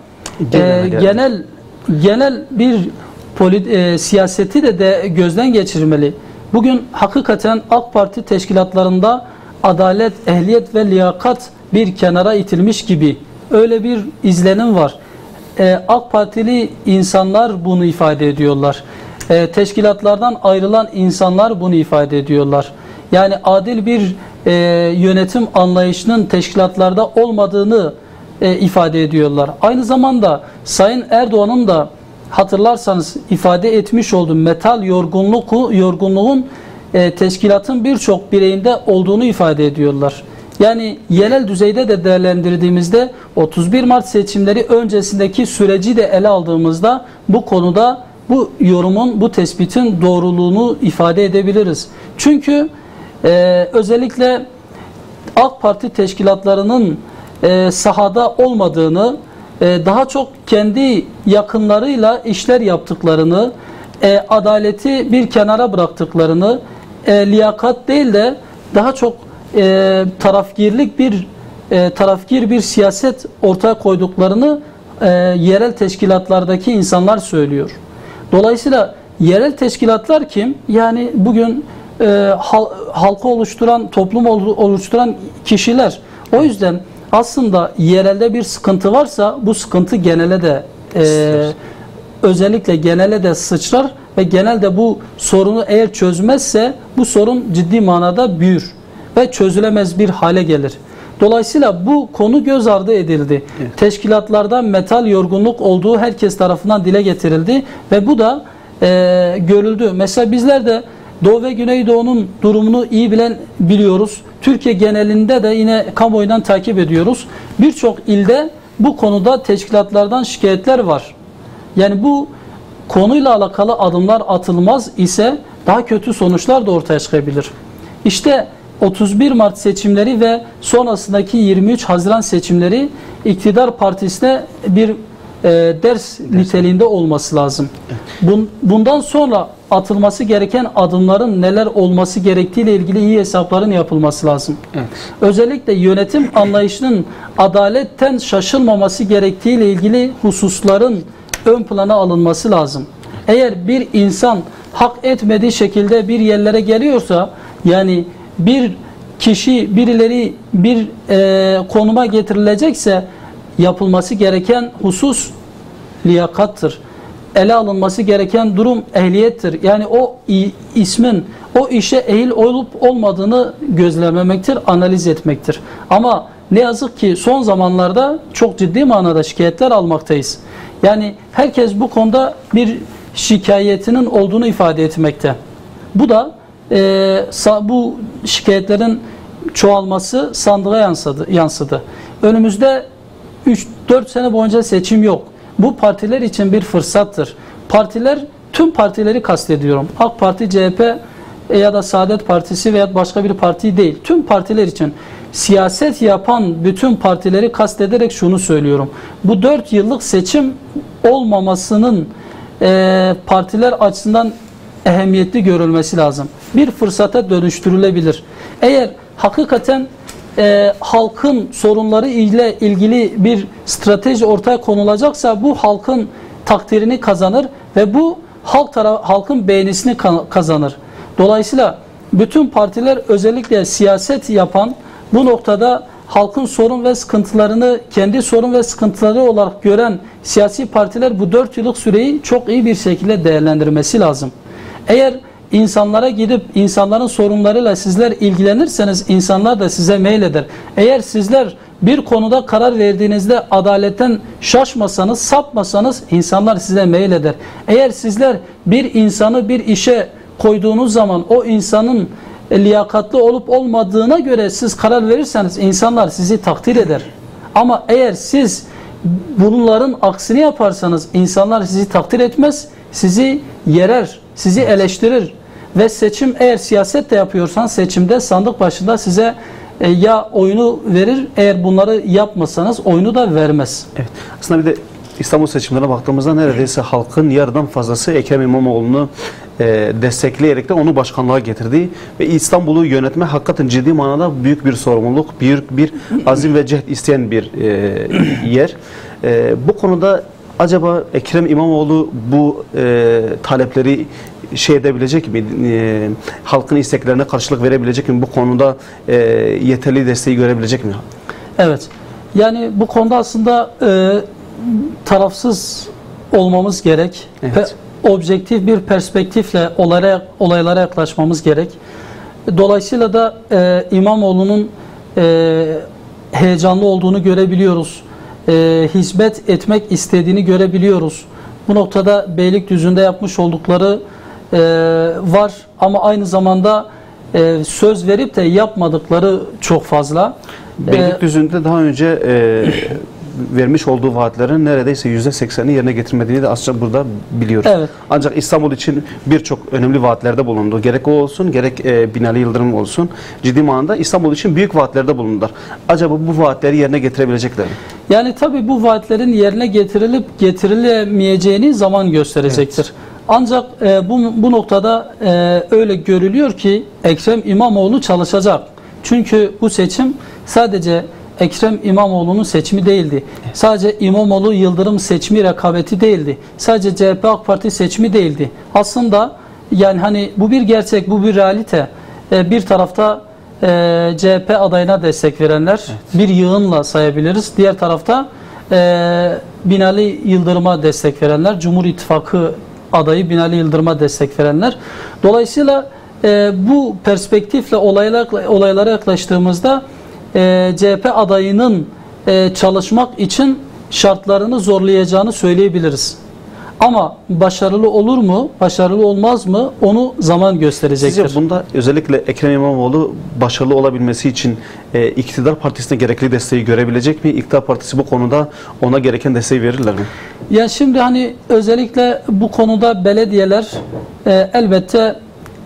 genel bir siyaseti de gözden geçirmeli. Bugün hakikaten AK Parti teşkilatlarında adalet, ehliyet ve liyakat bir kenara itilmiş gibi öyle bir izlenim var. AK Partili insanlar bunu ifade ediyorlar. Teşkilatlardan ayrılan insanlar bunu ifade ediyorlar. Yani adil bir yönetim anlayışının teşkilatlarda olmadığını ifade ediyorlar. Aynı zamanda Sayın Erdoğan'ın da hatırlarsanız ifade etmiş olduğu metal yorgunluğun teşkilatın birçok bireyinde olduğunu ifade ediyorlar. Yani yerel düzeyde de değerlendirdiğimizde 31 Mart seçimleri öncesindeki süreci de ele aldığımızda bu konuda bu yorumun, bu tespitin doğruluğunu ifade edebiliriz. Çünkü özellikle AK Parti teşkilatlarının sahada olmadığını, daha çok kendi yakınlarıyla işler yaptıklarını, adaleti bir kenara bıraktıklarını, liyakat değil de daha çok tarafgir bir siyaset ortaya koyduklarını yerel teşkilatlardaki insanlar söylüyor. Dolayısıyla yerel teşkilatlar kim? Yani bugün halkı oluşturan, toplum oluşturan kişiler. O yüzden aslında yerelde bir sıkıntı varsa bu sıkıntı genele de özellikle genele de sıçrar ve genelde bu sorunu eğer çözmezse bu sorun ciddi manada büyür ve çözülemez bir hale gelir. Dolayısıyla bu konu göz ardı edildi. Evet. Teşkilatlarda metal yorgunluk olduğu herkes tarafından dile getirildi ve bu da görüldü. Mesela bizler de Doğu ve Güneydoğu'nun durumunu iyi biliyoruz. Türkiye genelinde de yine kamuoyundan takip ediyoruz. Birçok ilde bu konuda teşkilatlardan şikayetler var. Yani bu konuyla alakalı adımlar atılmaz ise daha kötü sonuçlar da ortaya çıkabilir. İşte 31 Mart seçimleri ve sonrasındaki 23 Haziran seçimleri iktidar partisine bir ders niteliğinde olması lazım. Bundan sonra atılması gereken adımların neler olması gerektiğiyle ilgili iyi hesapların yapılması lazım. Evet. Özellikle yönetim anlayışının adaletten şaşılmaması gerektiğiyle ilgili hususların ön plana alınması lazım. Eğer bir insan hak etmediği şekilde bir yerlere geliyorsa, yani bir kişi, birileri bir konuma getirilecekse yapılması gereken husus liyakattır. ele alınması gereken durum ehliyettir. Yani o ismin o işe ehil olup olmadığını gözlemlemektir, analiz etmektir. Ama ne yazık ki son zamanlarda çok ciddi manada şikayetler almaktayız. Yani herkes bu konuda bir şikayetinin olduğunu ifade etmekte. Bu da bu şikayetlerin çoğalması sandığa yansıdı. Önümüzde 3-4 sene boyunca seçim yok. Bu partiler için bir fırsattır. Partiler, tüm partileri kastediyorum. AK Parti, CHP ya da Saadet Partisi veya başka bir parti değil. Tüm partiler için siyaset yapan bütün partileri kastederek şunu söylüyorum. Bu 4 yıllık seçim olmamasının partiler açısından ehemmiyetli görülmesi lazım. Bir fırsata dönüştürülebilir. Eğer hakikaten halkın sorunları ile ilgili bir strateji ortaya konulacaksa bu halkın takdirini kazanır ve bu halkın beğenisini kazanır. Dolayısıyla bütün partiler, özellikle siyaset yapan, bu noktada halkın sorun ve sıkıntılarını kendi sorun ve sıkıntıları olarak gören siyasi partiler bu 4 yıllık süreyi çok iyi bir şekilde değerlendirmesi lazım. Eğer insanlara gidip insanların sorunlarıyla sizler ilgilenirseniz insanlar da size meyleder. Eğer sizler bir konuda karar verdiğinizde adaletten şaşmasanız, sapmasanız insanlar size meyleder. Eğer sizler bir insanı bir işe koyduğunuz zaman o insanın liyakatlı olup olmadığına göre siz karar verirseniz insanlar sizi takdir eder. Ama eğer siz bunların aksini yaparsanız insanlar sizi takdir etmez, sizi yerer, sizi eleştirir. Ve seçim, eğer siyaset de yapıyorsan seçimde sandık başında size ya oyunu verir, eğer bunları yapmasanız oyunu da vermez. Evet. Aslında bir de İstanbul seçimlerine baktığımızda neredeyse halkın yarıdan fazlası Ekrem İmamoğlu'nu destekleyerek de onu başkanlığa getirdi. Ve İstanbul'u yönetme hakikaten ciddi manada büyük bir sorumluluk, büyük bir azim ve cehd isteyen bir yer. Bu konuda acaba Ekrem İmamoğlu bu talepleri edebilecek mi? Halkın isteklerine karşılık verebilecek mi? Bu konuda yeterli desteği görebilecek mi? Evet. Yani bu konuda aslında tarafsız olmamız gerek. Evet. Objektif bir perspektifle olaylara yaklaşmamız gerek. Dolayısıyla da İmamoğlu'nun heyecanlı olduğunu görebiliyoruz. Hizmet etmek istediğini görebiliyoruz. Bu noktada Beylikdüzü'nde yapmış oldukları var ama aynı zamanda söz verip de yapmadıkları çok fazla. Beylikdüzü'nde daha önce vermiş olduğu vaatlerin neredeyse %80'ini yerine getirmediğini de aslında burada biliyoruz. Evet. Ancak İstanbul için birçok önemli vaatlerde bulundu. Gerek o olsun, gerek Binali Yıldırım olsun. Ciddi manada İstanbul için büyük vaatlerde bulundular. Acaba bu vaatleri yerine getirebilecekler mi? Yani tabii bu vaatlerin yerine getirilemeyeceğini zaman gösterecektir. Evet. Ancak bu noktada öyle görülüyor ki Ekrem İmamoğlu çalışacak. Çünkü bu seçim sadece Ekrem İmamoğlu'nun seçimi değildi. Sadece İmamoğlu Yıldırım seçimi rekabeti değildi. Sadece CHP AK Parti seçimi değildi. Aslında yani hani bu bir gerçek, bu bir realite. Bir tarafta CHP adayına destek verenler, evet, bir yığınla sayabiliriz. Diğer tarafta Binali Yıldırım'a destek verenler, Cumhur İttifakı adayı Binali Yıldırım'a destek verenler. Dolayısıyla bu perspektifle olaylara yaklaştığımızda CHP adayının çalışmak için şartlarını zorlayacağını söyleyebiliriz. Ama başarılı olur mu, başarılı olmaz mı onu zaman gösterecektir. Sizce bunda özellikle Ekrem İmamoğlu başarılı olabilmesi için iktidar partisine gerekli desteği görebilecek mi? İktidar partisi bu konuda ona gereken desteği verirler mi? Ya şimdi hani özellikle bu konuda belediyeler elbette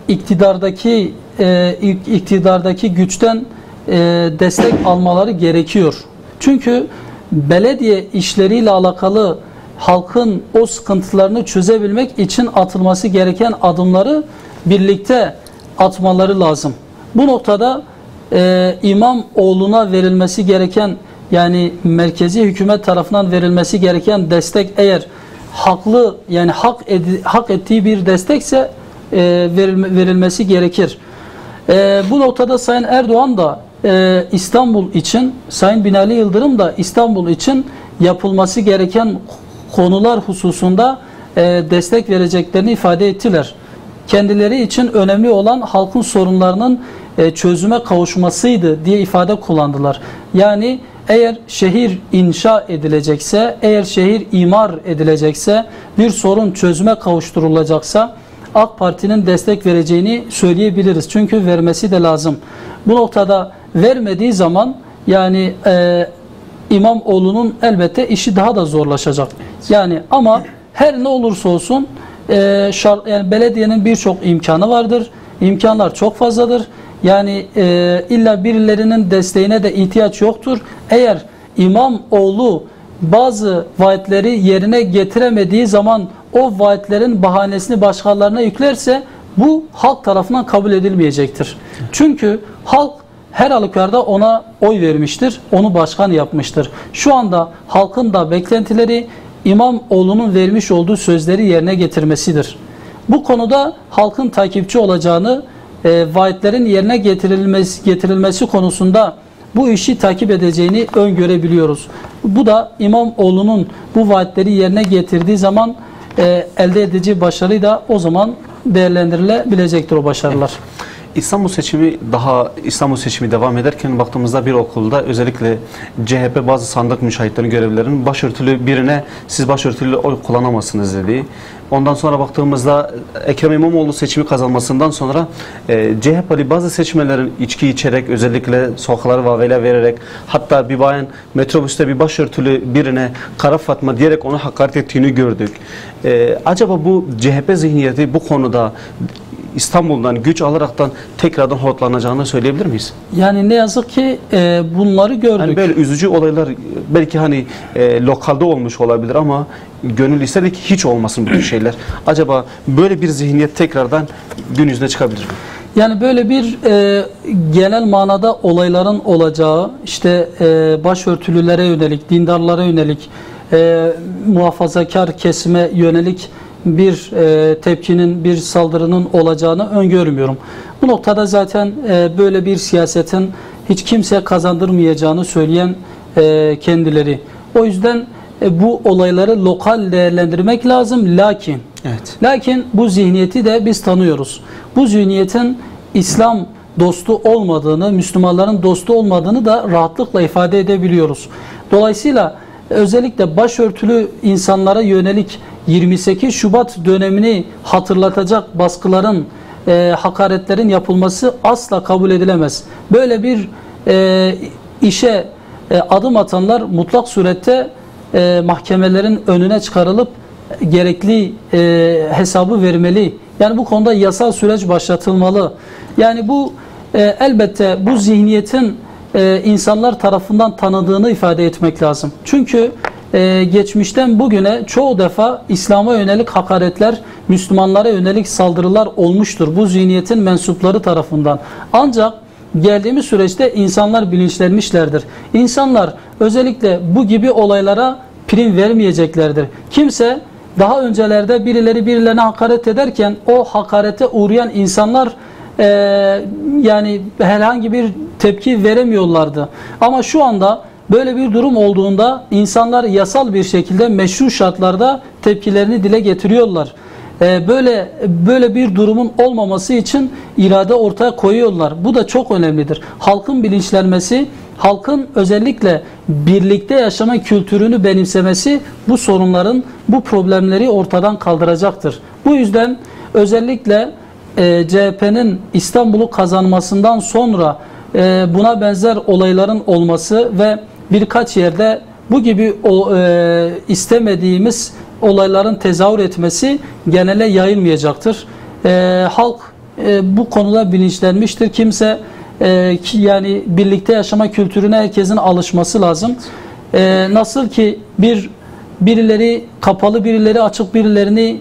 iktidardaki güçten destek almaları gerekiyor. Çünkü belediye işleriyle alakalı halkın o sıkıntılarını çözebilmek için atılması gereken adımları birlikte atmaları lazım. Bu noktada İmamoğlu'na verilmesi gereken, yani merkezi hükümet tarafından verilmesi gereken destek eğer haklı, yani hak ettiği bir destekse verilmesi gerekir. Bu noktada Sayın Erdoğan da İstanbul için, Sayın Binali Yıldırım da İstanbul için yapılması gereken konular hususunda destek vereceklerini ifade ettiler. Kendileri için önemli olan halkın sorunlarının çözüme kavuşmasıydı diye ifade kullandılar. Yani eğer şehir inşa edilecekse, eğer şehir imar edilecekse, bir sorun çözüme kavuşturulacaksa AK Parti'nin destek vereceğini söyleyebiliriz. Çünkü vermesi de lazım. Bu noktada vermediği zaman yani İmamoğlu'nun elbette işi daha da zorlaşacak. Yani ama her ne olursa olsun yani belediyenin birçok imkanı vardır. İmkanlar çok fazladır. Yani illa birilerinin desteğine de ihtiyaç yoktur. Eğer İmamoğlu bazı vaatleri yerine getiremediği zaman o vaatlerin bahanesini başkalarına yüklerse bu halk tarafından kabul edilmeyecektir. Çünkü halk her halükarda ona oy vermiştir, onu başkan yapmıştır. Şu anda halkın da beklentileri İmamoğlu'nun vermiş olduğu sözleri yerine getirmesidir. Bu konuda halkın takipçi olacağını, vaatlerin yerine getirilmesi konusunda bu işi takip edeceğini öngörebiliyoruz. Bu da İmamoğlu'nun bu vaatleri yerine getirdiği zaman elde edeceği başarıyı da o zaman değerlendirilebilecektir o başarılar. İstanbul seçimi devam ederken baktığımızda bir okulda özellikle CHP bazı sandık müşahitlerin görevlilerinin başörtülü birine siz başörtülü oy kullanamazsınız dediği. Ondan sonra baktığımızda Ekrem İmamoğlu seçimi kazanmasından sonra CHP'li bazı seçmenlerin içki içerek özellikle sokakları vavela vererek hatta bir bayan metrobüste bir başörtülü birine Kara Fatma diyerek onu hakaret ettiğini gördük. Acaba bu CHP zihniyeti bu konuda İstanbul'dan güç alaraktan tekrardan hortlanacağını söyleyebilir miyiz? Yani ne yazık ki bunları gördük. Yani böyle üzücü olaylar belki hani lokalde olmuş olabilir ama gönül ister ki hiç olmasın bu tür şeyler. Acaba böyle bir zihniyet tekrardan gün yüzüne çıkabilir mi? Yani böyle bir genel manada olayların olacağı, işte başörtülülere yönelik, dindarlara yönelik, muhafazakar kesime yönelik bir tepkinin, bir saldırının olacağını öngörmüyorum. Bu noktada zaten böyle bir siyasetin hiç kimseye kazandırmayacağını söyleyen kendileri. O yüzden bu olayları lokal değerlendirmek lazım. Lakin bu zihniyeti de biz tanıyoruz. Bu zihniyetin İslam dostu olmadığını, Müslümanların dostu olmadığını da rahatlıkla ifade edebiliyoruz. Dolayısıyla özellikle başörtülü insanlara yönelik 28 Şubat dönemini hatırlatacak baskıların, hakaretlerin yapılması asla kabul edilemez. Böyle bir işe adım atanlar mutlak surette mahkemelerin önüne çıkarılıp gerekli hesabı vermeli. Yani bu konuda yasal süreç başlatılmalı. Yani bu elbette bu zihniyetin insanlar tarafından tanıdığını ifade etmek lazım. Çünkü geçmişten bugüne çoğu defa İslam'a yönelik hakaretler, Müslümanlara yönelik saldırılar olmuştur bu zihniyetin mensupları tarafından. Ancak geldiğimiz süreçte insanlar bilinçlenmişlerdir. İnsanlar özellikle bu gibi olaylara prim vermeyeceklerdir. Kimse daha öncelerde birileri birilerine hakaret ederken o hakarete uğrayan insanlar yani herhangi bir tepki veremiyorlardı. Ama şu anda böyle bir durum olduğunda insanlar yasal bir şekilde meşru şartlarda tepkilerini dile getiriyorlar. Böyle bir durumun olmaması için irade ortaya koyuyorlar. Bu da çok önemlidir. Halkın bilinçlenmesi, halkın özellikle birlikte yaşama kültürünü benimsemesi bu sorunların, bu problemleri ortadan kaldıracaktır. Bu yüzden özellikle CHP'nin İstanbul'u kazanmasından sonra buna benzer olayların olması ve birkaç yerde bu gibi istemediğimiz olayların tezahür etmesi genele yayılmayacaktır. Halk bu konuda bilinçlenmiştir. Kimse yani birlikte yaşama kültürüne herkesin alışması lazım. Nasıl ki birileri kapalı, birileri açık, birilerini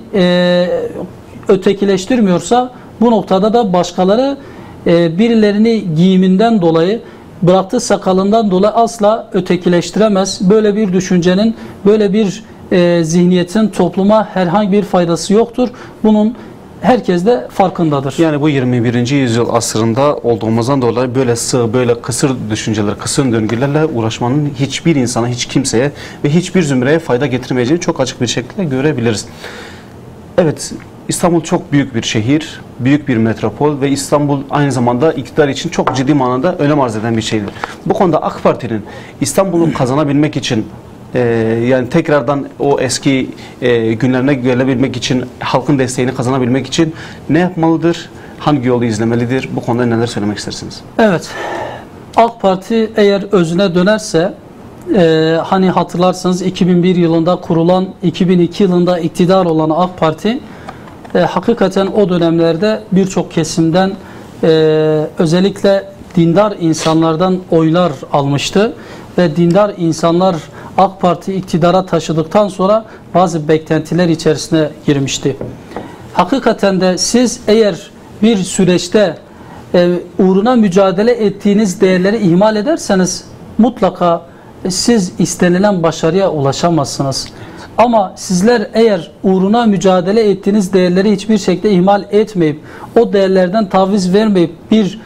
ötekileştirmiyorsa bu noktada da başkaları birilerini giyiminden dolayı, bıraktığı sakalından dolayı asla ötekileştiremez. Böyle bir düşüncenin, böyle bir zihniyetin topluma herhangi bir faydası yoktur. Bunun herkes de farkındadır. Yani bu 21. yüzyıl asrında olduğumuzdan dolayı böyle sığ, böyle kısır düşünceler, kısır döngülerle uğraşmanın hiçbir insana, hiç kimseye ve hiçbir zümreye fayda getirmeyeceğini çok açık bir şekilde görebiliriz. Evet, İstanbul çok büyük bir şehir, büyük bir metropol ve İstanbul aynı zamanda iktidar için çok ciddi manada önem arz eden bir şehirdir. Bu konuda AK Parti'nin İstanbul'u kazanabilmek için yani tekrardan o eski günlerine gelebilmek için, halkın desteğini kazanabilmek için ne yapmalıdır? Hangi yolu izlemelidir? Bu konuda neler söylemek istersiniz? Evet, AK Parti eğer özüne dönerse, hani hatırlarsanız 2001 yılında kurulan, 2002 yılında iktidar olan AK Parti hakikaten o dönemlerde birçok kesimden özellikle dindar insanlardan oylar almıştı ve dindar insanlar AK Parti iktidara taşıdıktan sonra bazı beklentiler içerisine girmişti. Hakikaten de siz eğer bir süreçte uğruna mücadele ettiğiniz değerleri ihmal ederseniz mutlaka siz istenilen başarıya ulaşamazsınız. Ama sizler eğer uğruna mücadele ettiğiniz değerleri hiçbir şekilde ihmal etmeyip, o değerlerden taviz vermeyip bir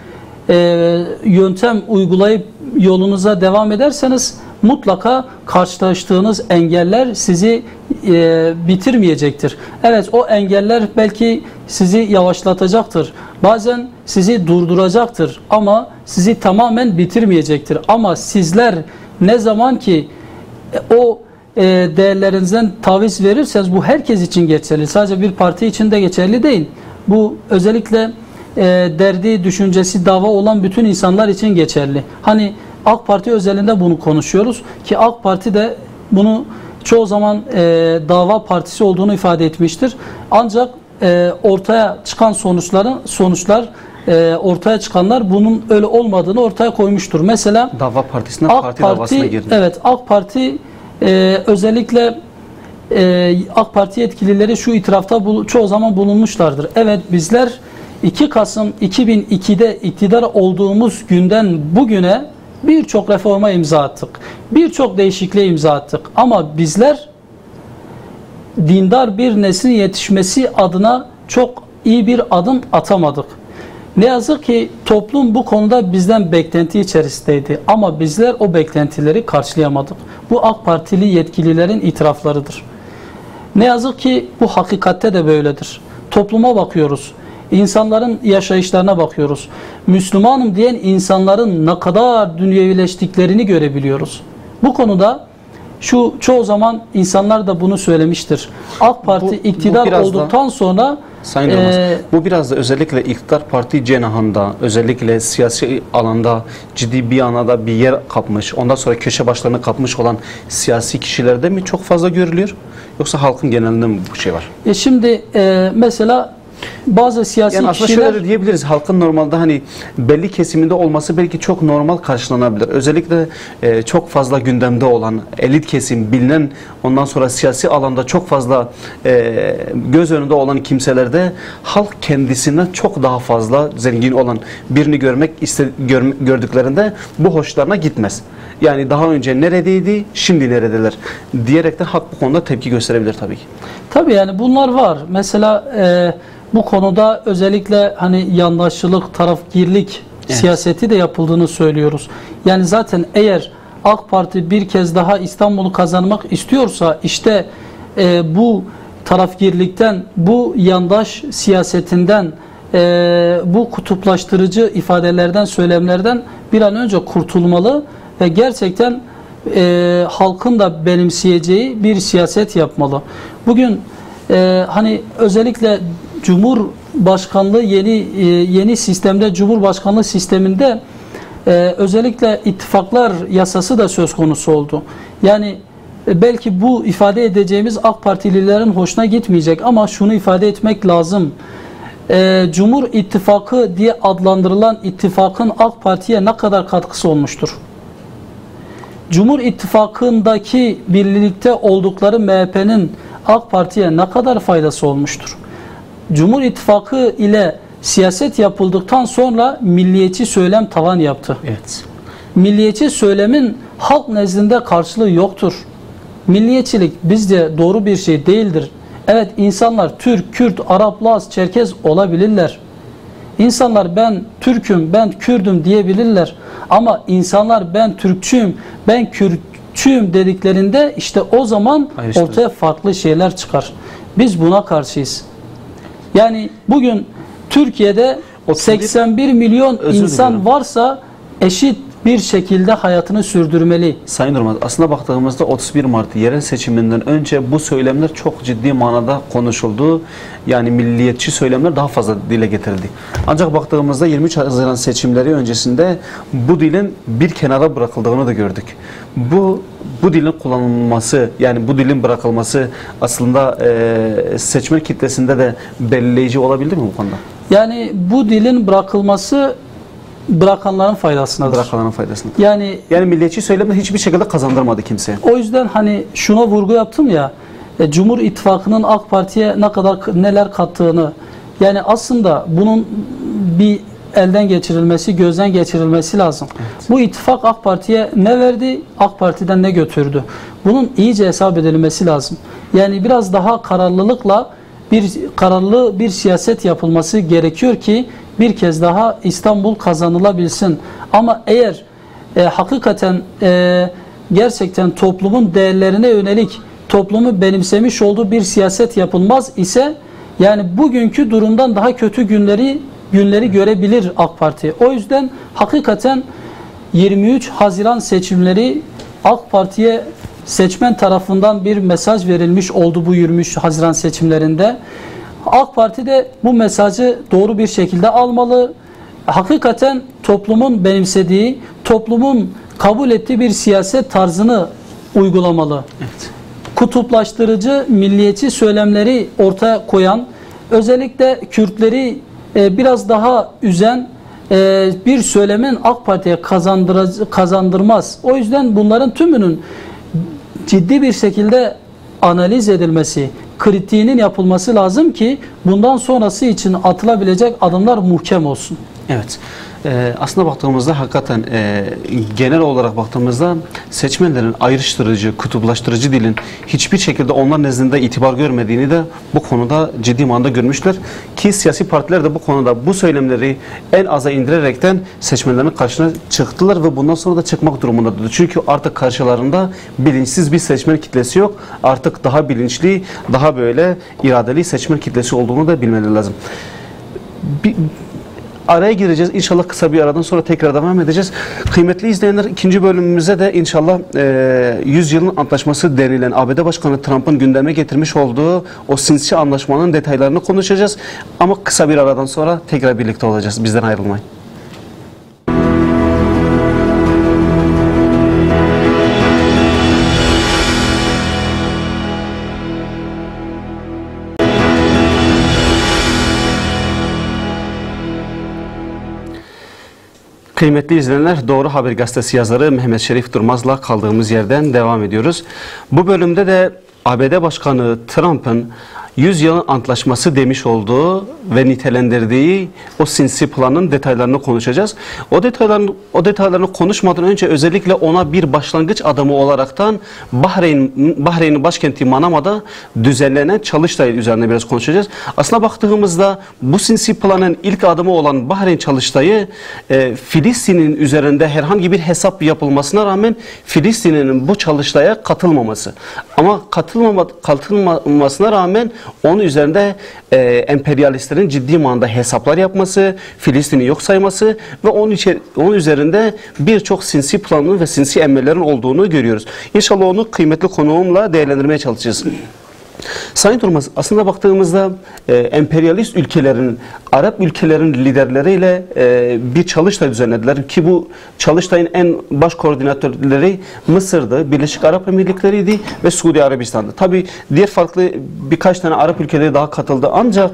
yöntem uygulayıp yolunuza devam ederseniz mutlaka karşılaştığınız engeller sizi bitirmeyecektir. Evet, o engeller belki sizi yavaşlatacaktır. Bazen sizi durduracaktır ama sizi tamamen bitirmeyecektir. Ama sizler ne zaman ki o değerlerinizden taviz verirseniz, bu herkes için geçerli. Sadece bir parti için de geçerli değil. Bu özellikle derdi, düşüncesi, dava olan bütün insanlar için geçerli. Hani AK Parti özelinde bunu konuşuyoruz ki AK Parti de bunu çoğu zaman dava partisi olduğunu ifade etmiştir. Ancak ortaya çıkan sonuçlar ortaya çıkanlar bunun öyle olmadığını ortaya koymuştur. Mesela Dava partisine parti davasına girdi. Evet, AK Parti özellikle AK Parti yetkilileri şu itirafta çoğu zaman bulunmuşlardır. Evet, bizler 2 Kasım 2002'de iktidar olduğumuz günden bugüne birçok reforma imza attık. Birçok değişikliğe imza attık. Ama bizler dindar bir neslin yetişmesi adına çok iyi bir adım atamadık. Ne yazık ki toplum bu konuda bizden beklenti içerisindeydi. Ama bizler o beklentileri karşılayamadık. Bu AK Partili yetkililerin itiraflarıdır. Ne yazık ki bu hakikatte de böyledir. Topluma bakıyoruz. İnsanların yaşayışlarına bakıyoruz. Müslümanım diyen insanların ne kadar dünyevileştiklerini görebiliyoruz. Bu konuda çoğu zaman insanlar da bunu söylemiştir. AK Parti iktidar olduktan sonra Sayın Yılmaz, bu biraz da özellikle iktidar parti cenahında, özellikle siyasi alanda ciddi bir anada bir yer kapmış, ondan sonra köşe başlarını kapmış olan siyasi kişilerde mi çok fazla görülüyor? Yoksa halkın genelinde mi bu şey var? Şimdi mesela bazı siyasi yani aslında kişiler... şöyle de diyebiliriz, halkın normalde hani belli kesiminde olması belki çok normal karşılanabilir. Özellikle çok fazla gündemde olan elit kesim, bilinen, ondan sonra siyasi alanda çok fazla göz önünde olan kimselerde halk kendisinden çok daha fazla zengin olan birini gördüklerinde bu hoşlarına gitmez. Yani daha önce neredeydi, şimdi neredeler diyerekten halk bu konuda tepki gösterebilir tabii ki. Tabii, yani bunlar var. Mesela bu konuda özellikle hani yandaşçılık, tarafgirlik siyaseti de yapıldığını söylüyoruz. Yani zaten eğer AK Parti bir kez daha İstanbul'u kazanmak istiyorsa işte bu tarafgirlikten, bu yandaş siyasetinden, bu kutuplaştırıcı ifadelerden, söylemlerden bir an önce kurtulmalı ve gerçekten halkın da benimseyeceği bir siyaset yapmalı. Bugün hani özellikle Cumhurbaşkanlığı yeni sistemde, Cumhurbaşkanlığı sisteminde özellikle ittifaklar yasası da söz konusu oldu. Yani belki bu ifade edeceğimiz AK Partililerin hoşuna gitmeyecek ama şunu ifade etmek lazım. Cumhur İttifakı diye adlandırılan ittifakın AK Parti'ye ne kadar katkısı olmuştur? Cumhur İttifakı'ndaki birlikte oldukları MHP'nin AK Parti'ye ne kadar faydası olmuştur? Cumhur İttifakı ile siyaset yapıldıktan sonra milliyetçi söylem tavan yaptı. Evet. Milliyetçi söylemin halk nezdinde karşılığı yoktur. Milliyetçilik bizce doğru bir şey değildir. Evet, insanlar Türk, Kürt, Arap, Laz, Çerkez olabilirler. İnsanlar ben Türk'üm, ben Kürd'üm diyebilirler. Ama insanlar ben Türkçüyüm, ben Kürtçüyüm dediklerinde işte o zaman ortaya farklı şeyler çıkar. Biz buna karşıyız. Yani bugün Türkiye'de 81 milyon insan varsa eşit bir şekilde hayatını sürdürmeli. Sayın Durmaz, aslında baktığımızda 31 Mart yerel seçiminden önce bu söylemler çok ciddi manada konuşuldu. Yani milliyetçi söylemler daha fazla dile getirildi. Ancak baktığımızda 23 Haziran seçimleri öncesinde bu dilin bir kenara bırakıldığını da gördük. Bu dilin kullanılması, yani bu dilin bırakılması aslında seçmen kitlesinde de belirleyici olabildi mi bu konuda? Yani bu dilin bırakılması bırakanların faydasınadır. Bırakanların faydasına. Yani milliyetçi söylemler hiçbir şekilde kazandırmadı kimseye. o yüzden hani şuna vurgu yaptım ya, Cumhur İttifakı'nın AK Parti'ye ne kadar neler kattığını, yani aslında bunun bir elden geçirilmesi, gözden geçirilmesi lazım. Evet. Bu ittifak AK Parti'ye ne verdi, AK Parti'den ne götürdü? Bunun iyice hesap edilmesi lazım. Yani biraz daha kararlılıkla kararlı bir siyaset yapılması gerekiyor ki bir kez daha İstanbul kazanılabilsin. Ama eğer hakikaten gerçekten toplumun değerlerine yönelik, toplumu benimsemiş olduğu bir siyaset yapılmaz ise, yani bugünkü durumdan daha kötü günleri görebilir AK Parti. O yüzden hakikaten 23 Haziran seçimleri AK Parti'ye seçmen tarafından bir mesaj verilmiş oldu bu 23 Haziran seçimlerinde. AK Parti de bu mesajı doğru bir şekilde almalı. Hakikaten toplumun benimsediği, toplumun kabul ettiği bir siyaset tarzını uygulamalı. Evet. Kutuplaştırıcı, milliyetçi söylemleri ortaya koyan, özellikle Kürtleri biraz daha üzen bir söylemin AK Parti'ye kazandırmaz. O yüzden bunların tümünün ciddi bir şekilde analiz edilmesi, kritiğinin yapılması lazım ki bundan sonrası için atılabilecek adımlar muhkem olsun. Evet. Aslında baktığımızda hakikaten genel olarak baktığımızda seçmenlerin ayrıştırıcı, kutuplaştırıcı dilin hiçbir şekilde onlar nezdinde itibar görmediğini de bu konuda ciddi manada görmüşler. Ki siyasi partiler de bu konuda bu söylemleri en aza indirerekten seçmenlerin karşısına çıktılar ve bundan sonra da çıkmak durumundadır. Çünkü artık karşılarında bilinçsiz bir seçmen kitlesi yok. Artık daha bilinçli, daha böyle iradeli seçmen kitlesi olduğunu da bilmeleri lazım. Araya gireceğiz. İnşallah kısa bir aradan sonra tekrar devam edeceğiz. Kıymetli izleyenler, ikinci bölümümüzde de inşallah 100 yılın antlaşması denilen ABD Başkanı Trump'ın gündeme getirmiş olduğu o sinsi anlaşmanın detaylarını konuşacağız. Ama kısa bir aradan sonra tekrar birlikte olacağız. Bizden ayrılmayın. Kıymetli izleyenler, Doğru Haber Gazetesi yazarı Mehmet Şerif Durmaz'la kaldığımız yerden devam ediyoruz. Bu bölümde de ABD Başkanı Trump'ın 100 yılın antlaşması demiş olduğu ve nitelendirdiği o sinsi planın detaylarını konuşacağız. O detaylarını konuşmadan önce özellikle ona bir başlangıç adımı olaraktan Bahreyn'in başkenti Manama'da düzenlenen Çalıştay üzerine biraz konuşacağız. Aslına baktığımızda bu sinsi planın ilk adımı olan Bahreyn Çalıştay'ı Filistin'in üzerinde herhangi bir hesap yapılmasına rağmen Filistin'in bu Çalıştay'a katılmaması. Ama katılmamasına rağmen onun üzerinde emperyalistlerin ciddi manada hesaplar yapması, Filistin'i yok sayması ve onun üzerinde birçok sinsi planın ve sinsi emellerin olduğunu görüyoruz. İnşallah onu kıymetli konuğumla değerlendirmeye çalışacağız. Sayın Durmaz, aslında baktığımızda emperyalist ülkelerin, Arap ülkelerin liderleriyle bir çalıştay düzenlediler ki bu çalıştayın en baş koordinatörleri Mısır'dı, Birleşik Arap Emirlikleri'ydi ve Suudi Arabistan'dı. Tabii diğer farklı birkaç tane Arap ülkeleri daha katıldı, ancak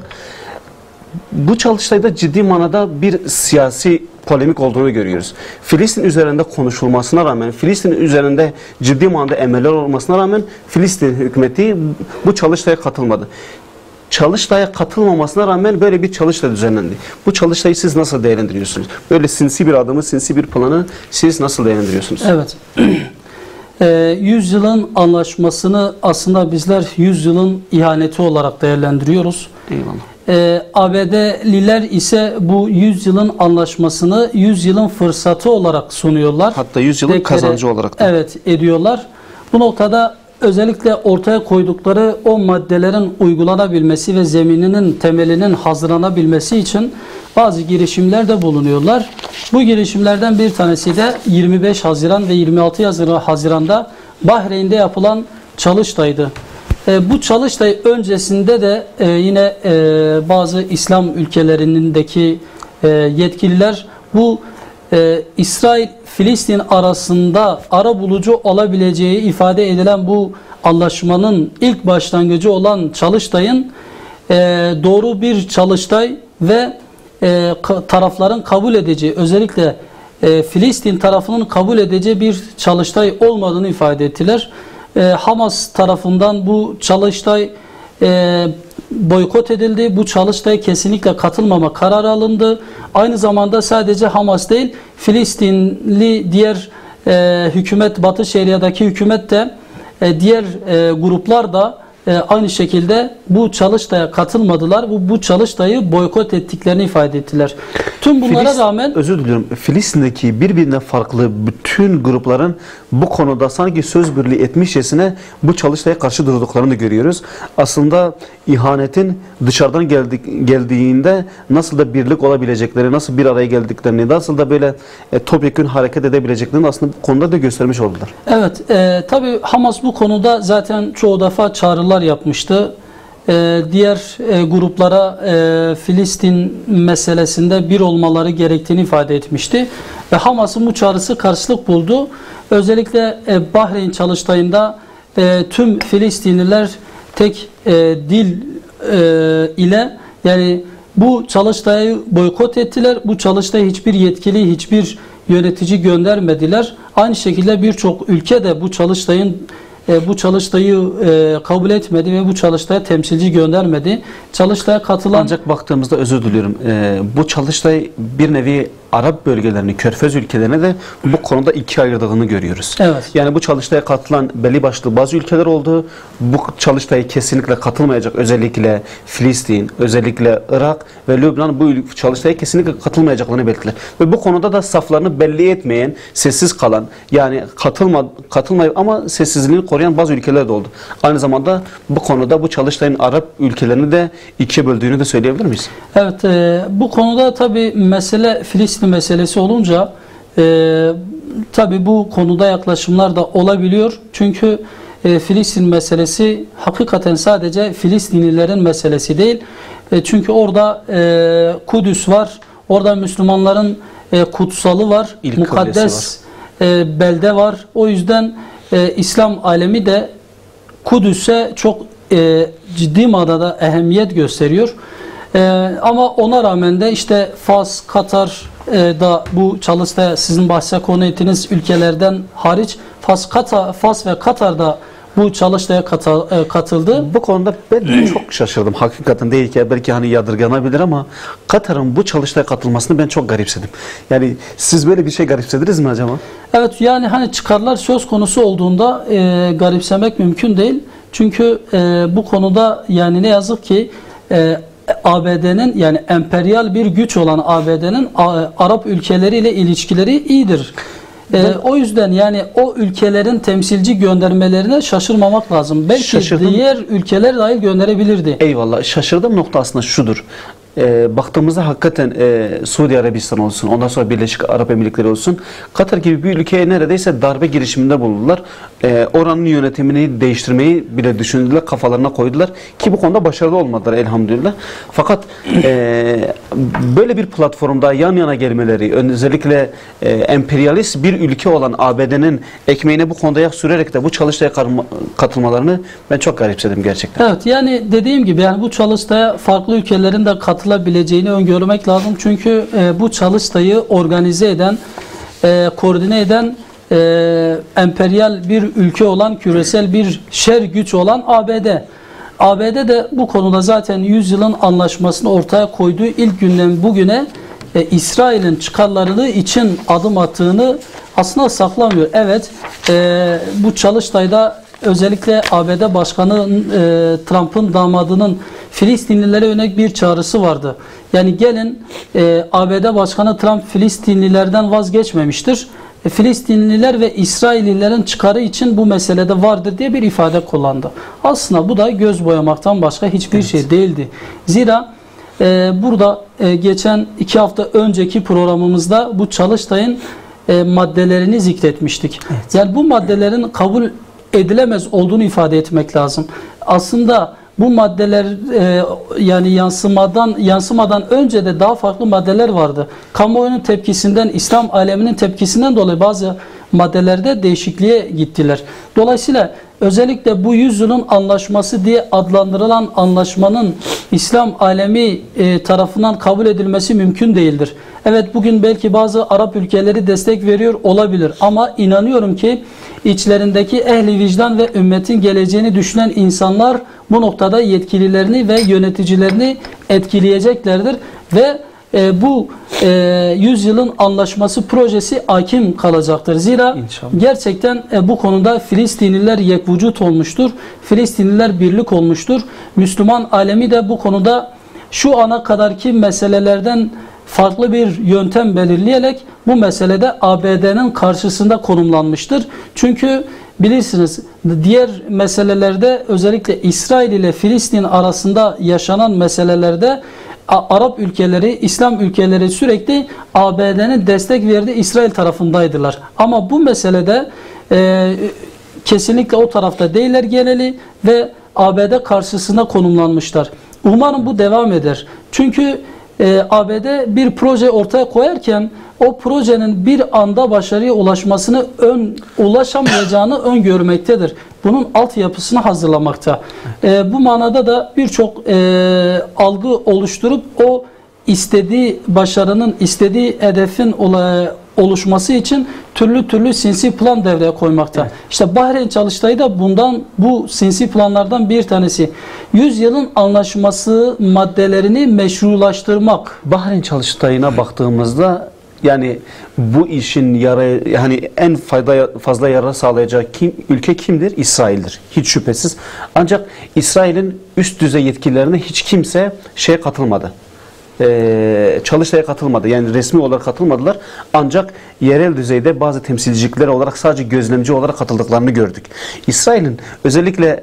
bu çalıştayda ciddi manada bir siyasi polemik olduğunu görüyoruz. Filistin üzerinde konuşulmasına rağmen, Filistin üzerinde ciddi manada emeller olmasına rağmen Filistin hükümeti bu çalıştaya katılmadı. Çalıştaya katılmamasına rağmen böyle bir çalıştay düzenlendi. Bu çalıştayı siz nasıl değerlendiriyorsunuz? Böyle sinsi bir adımı, sinsi bir planı siz nasıl değerlendiriyorsunuz? Evet. 100 yılın anlaşmasını aslında bizler 100 yılın ihaneti olarak değerlendiriyoruz. Eyvallah. ABD'liler ise bu 100 yılın anlaşmasını 100 yılın fırsatı olarak sunuyorlar. Hatta 100 yılın kazancı olarak da. Evet, ediyorlar. Bu noktada özellikle ortaya koydukları o maddelerin uygulanabilmesi ve zemininin temelinin hazırlanabilmesi için bazı girişimlerde bulunuyorlar. Bu girişimlerden bir tanesi de 25 Haziran ve 26 Haziran'da Bahreyn'de yapılan Çalıştay'dı. Bu Çalıştay öncesinde de yine bazı İslam ülkelerindeki yetkililer bu İsrail-Filistin arasında arabulucu olabileceği ifade edilen bu anlaşmanın ilk başlangıcı olan Çalıştay'ın doğru bir Çalıştay ve tarafların kabul edeceği, özellikle Filistin tarafının kabul edeceği bir Çalıştay olmadığını ifade ettiler. Hamas tarafından bu Çalıştay boykot edildi. Bu Çalıştay'a kesinlikle katılmama kararı alındı. Aynı zamanda sadece Hamas değil, Filistinli diğer hükümet, Batı Şeria'daki hükümet de diğer gruplar da aynı şekilde bu Çalıştay'a katılmadılar. Bu Çalıştay'ı boykot ettiklerini ifade ettiler. Tüm bunlara rağmen... Özür diliyorum. Filistin'deki birbirinden farklı bütün grupların bu konuda sanki söz birliği etmişçesine bu Çalıştay'a karşı durduklarını görüyoruz. Aslında ihanetin dışarıdan geldiğinde nasıl da birlik olabilecekleri, nasıl bir araya geldiklerini, nasıl da böyle topyekün hareket edebileceklerini aslında bu konuda da göstermiş oldular. Evet. Tabii Hamas bu konuda zaten çoğu defa çağrılar yapmıştı. Diğer gruplara Filistin meselesinde bir olmaları gerektiğini ifade etmişti. Ve Hamas'ın bu çağrısı karşılık buldu. Özellikle Bahreyn Çalıştayı'nda tüm Filistinliler tek dil ile, yani bu Çalıştay'ı boykot ettiler. Bu Çalıştay'a hiçbir yetkili, hiçbir yönetici göndermediler. Aynı şekilde birçok ülke de bu Çalıştay'ı kabul etmedi ve bu Çalıştay'a temsilci göndermedi. Çalıştay'a katılan... Ancak baktığımızda, özür diliyorum, bu Çalıştay bir nevi Arap bölgelerini, Körfez ülkelerine de bu konuda ikiye ayırdığını görüyoruz. Evet. Yani bu Çalıştay'a katılan belli başlı bazı ülkeler oldu. Bu Çalıştay'a kesinlikle katılmayacak, özellikle Filistin, özellikle Irak ve Lübnan bu Çalıştay'a kesinlikle katılmayacaklarını belirttiler. Ve bu konuda da saflarını belli etmeyen, sessiz kalan, yani katılmayıp ama sessizliğini koruyan bazı ülkeler de oldu. Aynı zamanda bu konuda bu Çalıştay'ın Arap ülkelerini de ikiye böldüğünü de söyleyebilir miyiz? Evet, bu konuda tabii mesele Filistin meselesi olunca tabii bu konuda yaklaşımlar da olabiliyor. Çünkü Filistin meselesi hakikaten sadece Filistinlilerin meselesi değil. Çünkü orada Kudüs var, orada Müslümanların kutsalı var, İlk mukaddes belde var. O yüzden İslam alemi de Kudüs'e çok ciddi manada ehemmiyet gösteriyor. Ama ona rağmen de işte Fas, Katar da bu Çalıştay'a, sizin bahse konu ettiğiniz ülkelerden hariç Fas ve Katar da bu Çalıştay'a katıldı. Bu konuda ben de çok şaşırdım. Hakikaten değil ki, belki hani yadırganabilir ama Katar'ın bu Çalıştay'a katılmasını ben çok garipsedim. Yani siz böyle bir şey garipsediniz mi acaba? Evet, yani hani çıkarlar söz konusu olduğunda garipsemek mümkün değil. Çünkü bu konuda yani ne yazık ki ABD'nin, yani emperyal bir güç olan ABD'nin Arap ülkeleriyle ilişkileri iyidir. O yüzden yani o ülkelerin temsilci göndermelerine şaşırmamak lazım. Belki diğer ülkeler dahil gönderebilirdi. Eyvallah. Şaşırdığım nokta aslında şudur. Baktığımızda hakikaten Suudi Arabistan olsun, ondan sonra Birleşik Arap Emirlikleri olsun, Katar gibi bir ülkeye neredeyse darbe girişiminde bulundular. Oranın yönetimini değiştirmeyi bile düşündüler, kafalarına koydular ki bu konuda başarılı olmadılar elhamdülillah. Fakat böyle bir platformda yan yana gelmeleri, özellikle emperyalist bir ülke olan ABD'nin ekmeğine bu konuda yak sürerek de bu Çalıştay'a katılmalarını ben çok garipsedim gerçekten. Evet, yani dediğim gibi yani bu Çalıştay'a farklı ülkelerin de katılabileceğini öngörmek lazım. Çünkü bu Çalıştay'ı organize eden, koordine eden emperyal bir ülke olan, küresel bir şer güç olan ABD. ABD de bu konuda zaten 100 yılın anlaşmasını ortaya koyduğu ilk günden bugüne İsrail'in çıkarları için adım attığını aslında saklamıyor. Evet, bu Çalıştay'da özellikle ABD Başkanı Trump'ın damadının Filistinlilere yönelik bir çağrısı vardı. Yani gelin, ABD Başkanı Trump Filistinlilerden vazgeçmemiştir Filistinliler ve İsraillilerin çıkarı için bu meselede vardır diye bir ifade kullandı. Aslında bu da göz boyamaktan başka hiçbir şey değildi. Zira burada geçen 2 hafta önceki programımızda bu Çalıştay'ın maddelerini zikretmiştik. Evet. Yani bu maddelerin kabul edilemez olduğunu ifade etmek lazım. Aslında bu maddeler yani yansımadan önce de daha farklı maddeler vardı. Kamuoyunun tepkisinden, İslam aleminin tepkisinden dolayı bazı maddelerde değişikliğe gittiler. Dolayısıyla özellikle bu yüzyılın anlaşması diye adlandırılan anlaşmanın İslam alemi tarafından kabul edilmesi mümkün değildir. Evet, bugün belki bazı Arap ülkeleri destek veriyor olabilir ama inanıyorum ki içlerindeki ehli vicdan ve ümmetin geleceğini düşünen insanlar bu noktada yetkililerini ve yöneticilerini etkileyeceklerdir ve bu yüzyılın anlaşması projesi hakim kalacaktır. Zira İnşallah. Gerçekten bu konuda Filistinliler yekvücut olmuştur. Filistinliler birlik olmuştur. Müslüman alemi de bu konuda şu ana kadarki meselelerden farklı bir yöntem belirleyerek bu meselede ABD'nin karşısında konumlanmıştır. Çünkü bilirsiniz diğer meselelerde özellikle İsrail ile Filistin arasında yaşanan meselelerde Arap ülkeleri, İslam ülkeleri sürekli ABD'nin destek verdiği İsrail tarafındaydılar. Ama bu meselede kesinlikle o tarafta değiller geneli ve ABD karşısında konumlanmışlar. Umarım bu devam eder. Çünkü ABD bir proje ortaya koyarken o projenin bir anda başarıya ulaşamayacağını öngörmektedir. Bunun altyapısını hazırlamakta. Bu manada da birçok algı oluşturup o istediği başarının, istediği hedefin oluşması için türlü sinsi plan devreye koymakta. Evet. İşte Bahreyn Çalıştayı da bu sinsi planlardan bir tanesi. Yüzyılın anlaşması maddelerini meşrulaştırmak. Bahreyn Çalıştayı'na baktığımızda yani bu işin yani en fazla yarar sağlayacak ülke kimdir? İsrail'dir. Hiç şüphesiz. Ancak İsrail'in üst düzey yetkililerine hiç kimse katılmadı. Çalıştay'a katılmadı. Yani resmi olarak katılmadılar. Ancak yerel düzeyde bazı temsilcilikler olarak sadece gözlemci olarak katıldıklarını gördük. İsrail'in özellikle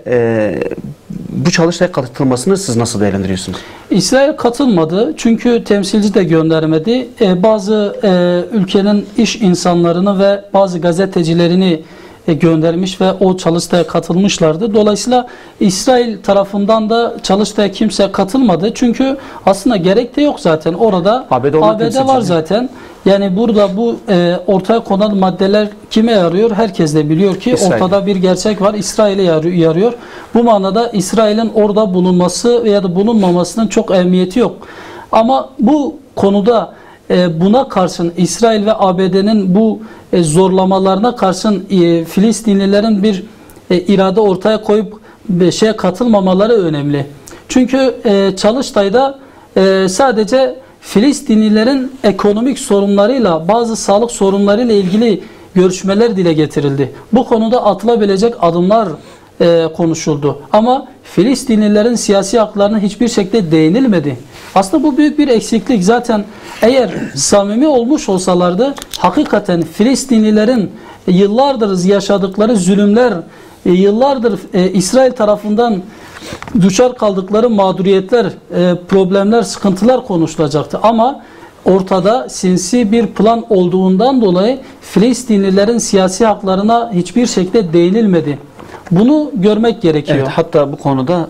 bu çalıştaya katılmasını siz nasıl değerlendiriyorsunuz? İsrail katılmadı. Çünkü temsilci de göndermedi. Bazı ülkenin iş insanlarını ve bazı gazetecilerini göndermiş ve o çalıştaya katılmışlardı. Dolayısıyla İsrail tarafından da çalıştaya kimse katılmadı. Çünkü aslında gerek de yok zaten. Orada ABD var zaten. Yani burada bu ortaya konan maddeler kime yarıyor? Herkes de biliyor ki İsrail. Ortada bir gerçek var. İsrail'e yarıyor. Bu manada İsrail'in orada bulunması veya da bulunmamasının çok ehemmiyeti yok. Ama bu konuda buna karşın İsrail ve ABD'nin bu zorlamalarına karşın Filistinlilerin bir irade ortaya koyup katılmamaları önemli. Çünkü Çalıştay'da sadece Filistinlilerin ekonomik sorunlarıyla, bazı sağlık sorunlarıyla ilgili görüşmeler dile getirildi. Bu konuda atılabilecek adımlar konuşuldu. Ama Filistinlilerin siyasi haklarına hiçbir şekilde değinilmedi. Aslında bu büyük bir eksiklik. Zaten eğer samimi olmuş olsalardı hakikaten Filistinlilerin yıllardır yaşadıkları zulümler, yıllardır İsrail tarafından düşer kaldıkları mağduriyetler, problemler, sıkıntılar konuşulacaktı. Ama ortada sinsi bir plan olduğundan dolayı Filistinlilerin siyasi haklarına hiçbir şekilde değinilmedi. Bunu görmek gerekiyor. Evet, hatta bu konuda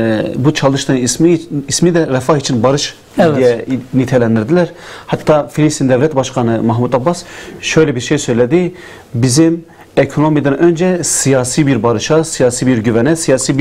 bu çalıştayın ismi de Refah için Barış diye nitelendirdiler. Hatta Filistin Devlet Başkanı Mahmut Abbas şöyle bir şey söyledi. Bizim ekonomiden önce siyasi bir barışa, siyasi bir güvene, siyasi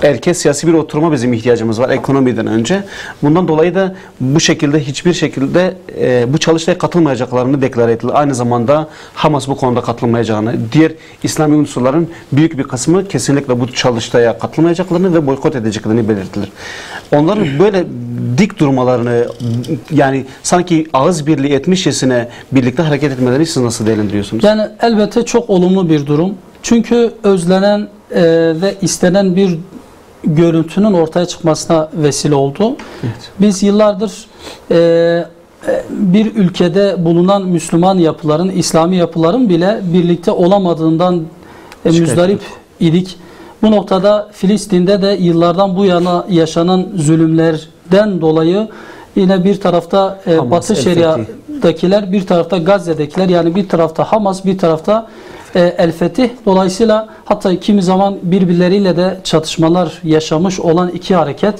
bir oturuma bizim ihtiyacımız var ekonomiden önce. Bundan dolayı da bu şekilde hiçbir şekilde bu çalıştaya katılmayacaklarını deklar ettiler. Aynı zamanda Hamas bu konuda katılmayacağını, diğer İslami unsurların büyük bir kısmı kesinlikle bu çalıştaya katılmayacaklarını ve boykot edeceklerini belirttiler. Onların böyle dik durmalarını, yani sanki ağız birliği etmişçesine birlikte hareket etmelerini siz nasıl değerlendiriyorsunuz? Yani elbette çok olumlu bir durum. Çünkü özlenen ve istenen bir görüntünün ortaya çıkmasına vesile oldu. Evet. Biz yıllardır bir ülkede bulunan Müslüman yapıların, İslami yapıların bile birlikte olamadığından müzdarip idik. Bu noktada Filistin'de de yıllardan bu yana yaşanan zulümlerden dolayı yine bir tarafta Batı Şeria'dakiler, bir tarafta Gazze'dekiler, yani bir tarafta Hamas, bir tarafta El Fetih. Dolayısıyla hatta kimi zaman birbirleriyle de çatışmalar yaşamış olan iki hareket.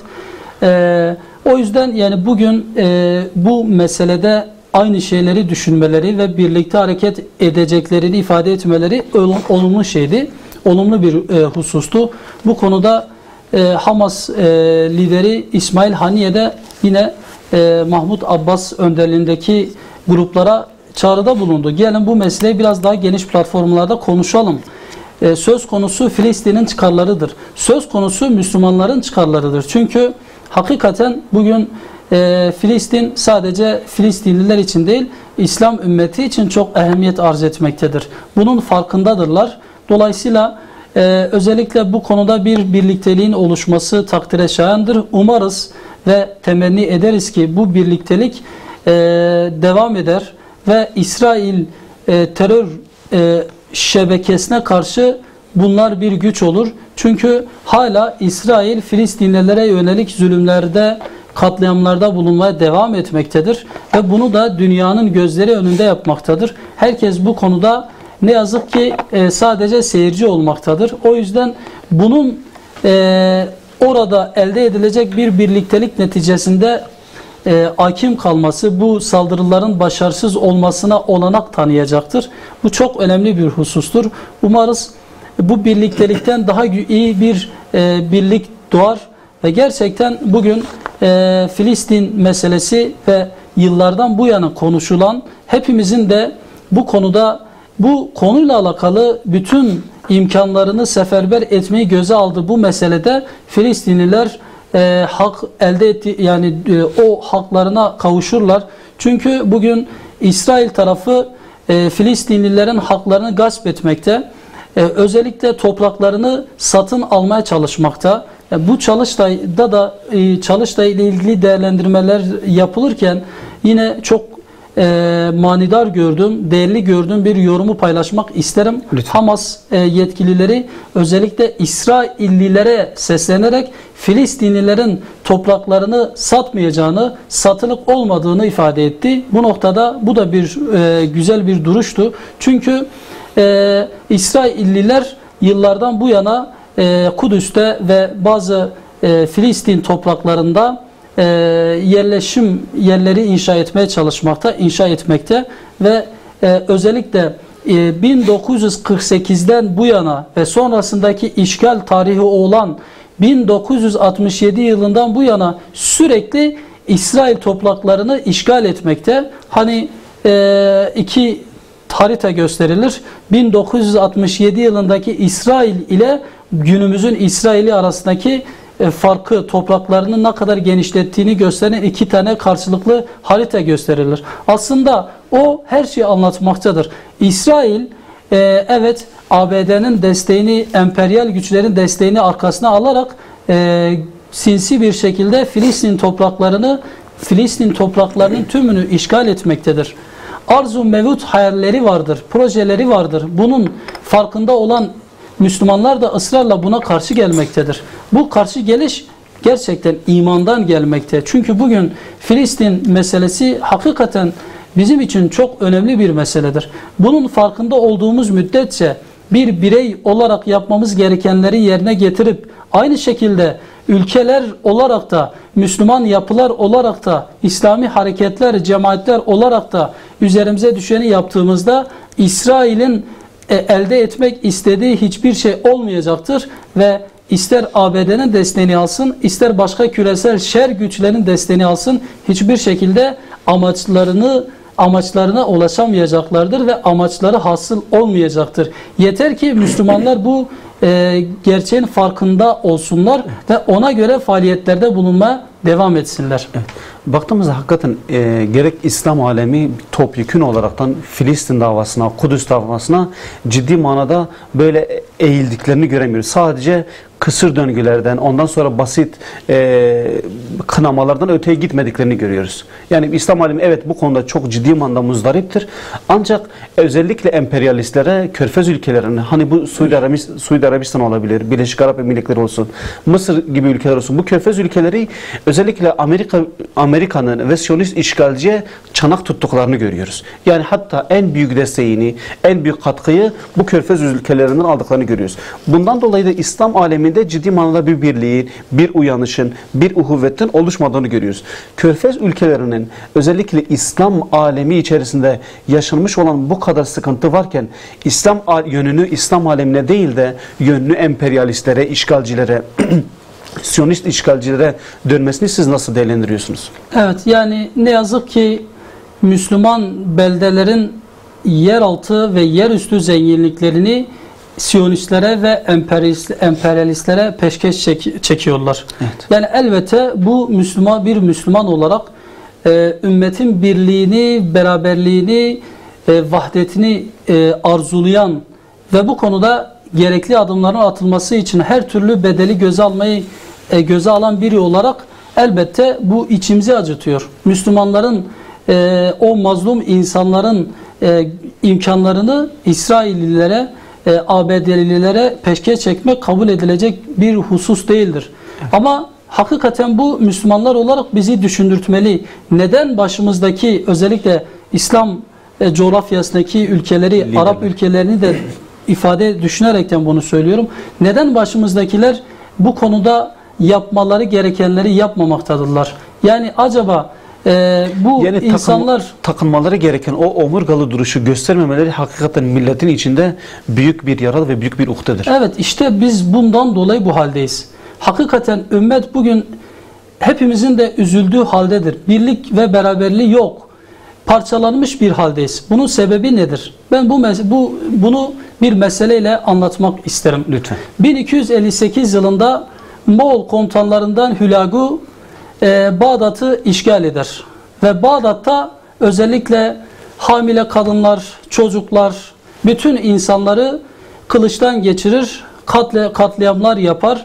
O yüzden yani bugün bu meselede aynı şeyleri düşünmeleri ve birlikte hareket edeceklerini ifade etmeleri olumlu şeydi. Olumlu bir husustu. Bu konuda Hamas lideri İsmail Haniye de yine Mahmut Abbas önderliğindeki gruplara çağrıda bulundu. Gelin bu meseleyi biraz daha geniş platformlarda konuşalım. Söz konusu Filistin'in çıkarlarıdır. Söz konusu Müslümanların çıkarlarıdır. Çünkü hakikaten bugün Filistin sadece Filistinliler için değil, İslam ümmeti için çok ehemmiyet arz etmektedir. Bunun farkındadırlar. Dolayısıyla özellikle bu konuda bir birlikteliğin oluşması takdire şayandır. Umarız ve temenni ederiz ki bu birliktelik devam eder ve İsrail terör şebekesine karşı bunlar bir güç olur. Çünkü hala İsrail Filistinlilere yönelik zulümlerde, katliamlarda bulunmaya devam etmektedir. Ve bunu da dünyanın gözleri önünde yapmaktadır. Herkes bu konuda ne yazık ki sadece seyirci olmaktadır. O yüzden bunun orada elde edilecek bir birliktelik neticesinde hakim kalması, bu saldırıların başarısız olmasına olanak tanıyacaktır. Bu çok önemli bir husustur. Umarız bu birliktelikten daha iyi bir birlik doğar ve gerçekten bugün Filistin meselesi ve yıllardan bu yana konuşulan, hepimizin de bu konuda, bu konuyla alakalı bütün imkanlarını seferber etmeyi göze aldı. Bu meselede Filistinliler hak elde etti, yani o haklarına kavuşurlar. Çünkü bugün İsrail tarafı Filistinlilerin haklarını gasp etmekte. Özellikle topraklarını satın almaya çalışmakta. Bu çalıştayla ilgili değerlendirmeler yapılırken yine çok manidar gördüğüm, değerli gördüğüm bir yorumu paylaşmak isterim. Lütfen. Hamas yetkilileri özellikle İsraillilere seslenerek Filistinlilerin topraklarını satmayacağını, satılık olmadığını ifade etti. Bu noktada bu da bir güzel bir duruştu. Çünkü İsrailliler yıllardan bu yana Kudüs'te ve bazı Filistin topraklarında yerleşim yerleri inşa etmekte ve özellikle 1948'den bu yana ve sonrasındaki işgal tarihi olan 1967 yılından bu yana sürekli İsrail topraklarını işgal etmekte. Hani iki harita gösterilir. 1967 yılındaki İsrail ile günümüzün İsrail'i arasındaki farkı, topraklarını ne kadar genişlettiğini gösteren iki tane karşılıklı harita gösterilir. Aslında o her şeyi anlatmaktadır. İsrail evet ABD'nin desteğini, emperyal güçlerin desteğini arkasına alarak sinsi bir şekilde Filistin topraklarının tümünü işgal etmektedir. Arzu mevut hayalleri vardır, projeleri vardır. Bunun farkında olan Müslümanlar da ısrarla buna karşı gelmektedir. Bu karşı geliş gerçekten imandan gelmekte. Çünkü bugün Filistin meselesi hakikaten bizim için çok önemli bir meseledir. Bunun farkında olduğumuz müddetçe bir birey olarak yapmamız gerekenleri yerine getirip aynı şekilde ülkeler olarak da, Müslüman yapılar olarak da, İslami hareketler, cemaatler olarak da üzerimize düşeni yaptığımızda İsrail'in elde etmek istediği hiçbir şey olmayacaktır ve ister ABD'nin desteğini alsın, ister başka küresel şer güçlerin desteğini alsın, hiçbir şekilde amaçlarına ulaşamayacaklardır ve amaçları hasıl olmayacaktır. Yeter ki Müslümanlar bu gerçeğin farkında olsunlar ve ona göre faaliyetlerde bulunmaya devam etsinler. Evet. Baktığımızda hakikaten gerek İslam alemi topyekün olaraktan Filistin davasına, Kudüs davasına ciddi manada böyle eğildiklerini göremiyoruz. Sadece kısır döngülerden, ondan sonra basit kınamalardan öteye gitmediklerini görüyoruz. Yani İslam alemi evet bu konuda çok ciddi manada muzdariptir. Ancak özellikle emperyalistlere, Körfez ülkelerine, hani bu Suudi Arabistan olabilir, Birleşik Arap Emirlikleri olsun, Mısır gibi ülkeler olsun, bu Körfez ülkeleri özellikle Amerika'nın ve Siyonist işgalciye çanak tuttuklarını görüyoruz. Yani hatta en büyük desteğini, en büyük katkıyı bu Körfez ülkelerinden aldıklarını görüyoruz. Bundan dolayı da İslam aleminde ciddi manada bir birliğin, bir uyanışın, bir uhuvvetin oluşmadığını görüyoruz. Körfez ülkelerinin özellikle İslam alemi içerisinde yaşanmış olan bu kadar sıkıntı varken İslam yönünü İslam alemine değil de yönünü emperyalistlere, işgalcilere Siyonist işgalcilere dönmesini siz nasıl değerlendiriyorsunuz? Evet, yani ne yazık ki Müslüman beldelerin yeraltı ve yerüstü zenginliklerini Siyonistlere ve emperyalistlere peşkeş çekiyorlar. Evet. Yani elbette bu bir Müslüman olarak ümmetin birliğini, beraberliğini, vahdetini arzulayan ve bu konuda gerekli adımların atılması için her türlü bedeli göze alan biri olarak elbette bu içimizi acıtıyor. Müslümanların o mazlum insanların imkanlarını İsraillilere, ABD'lilere peşkeş çekmek kabul edilecek bir husus değildir. Evet. Ama hakikaten bu Müslümanlar olarak bizi düşündürtmeli. Neden başımızdaki özellikle İslam coğrafyasındaki ülkeleri, Arap ülkelerini de düşünerekten bunu söylüyorum. Neden başımızdakiler bu konuda yapmaları gerekenleri yapmamaktadırlar? Yani acaba bu yani insanlar takınmaları gereken o omurgalı duruşu göstermemeleri hakikaten milletin içinde büyük bir yara ve büyük bir ukdedir. Evet, işte biz bundan dolayı bu haldeyiz. Hakikaten ümmet bugün hepimizin de üzüldüğü haldedir. Birlik ve beraberliği yok. Parçalanmış bir haldeyiz. Bunun sebebi nedir? Ben bunu bir meseleyle anlatmak isterim. Lütfen. 1258 yılında Moğol komutanlarından Hülagu Bağdat'ı işgal eder. Ve Bağdat'ta özellikle hamile kadınlar, çocuklar, bütün insanları kılıçtan geçirir, katliamlar yapar.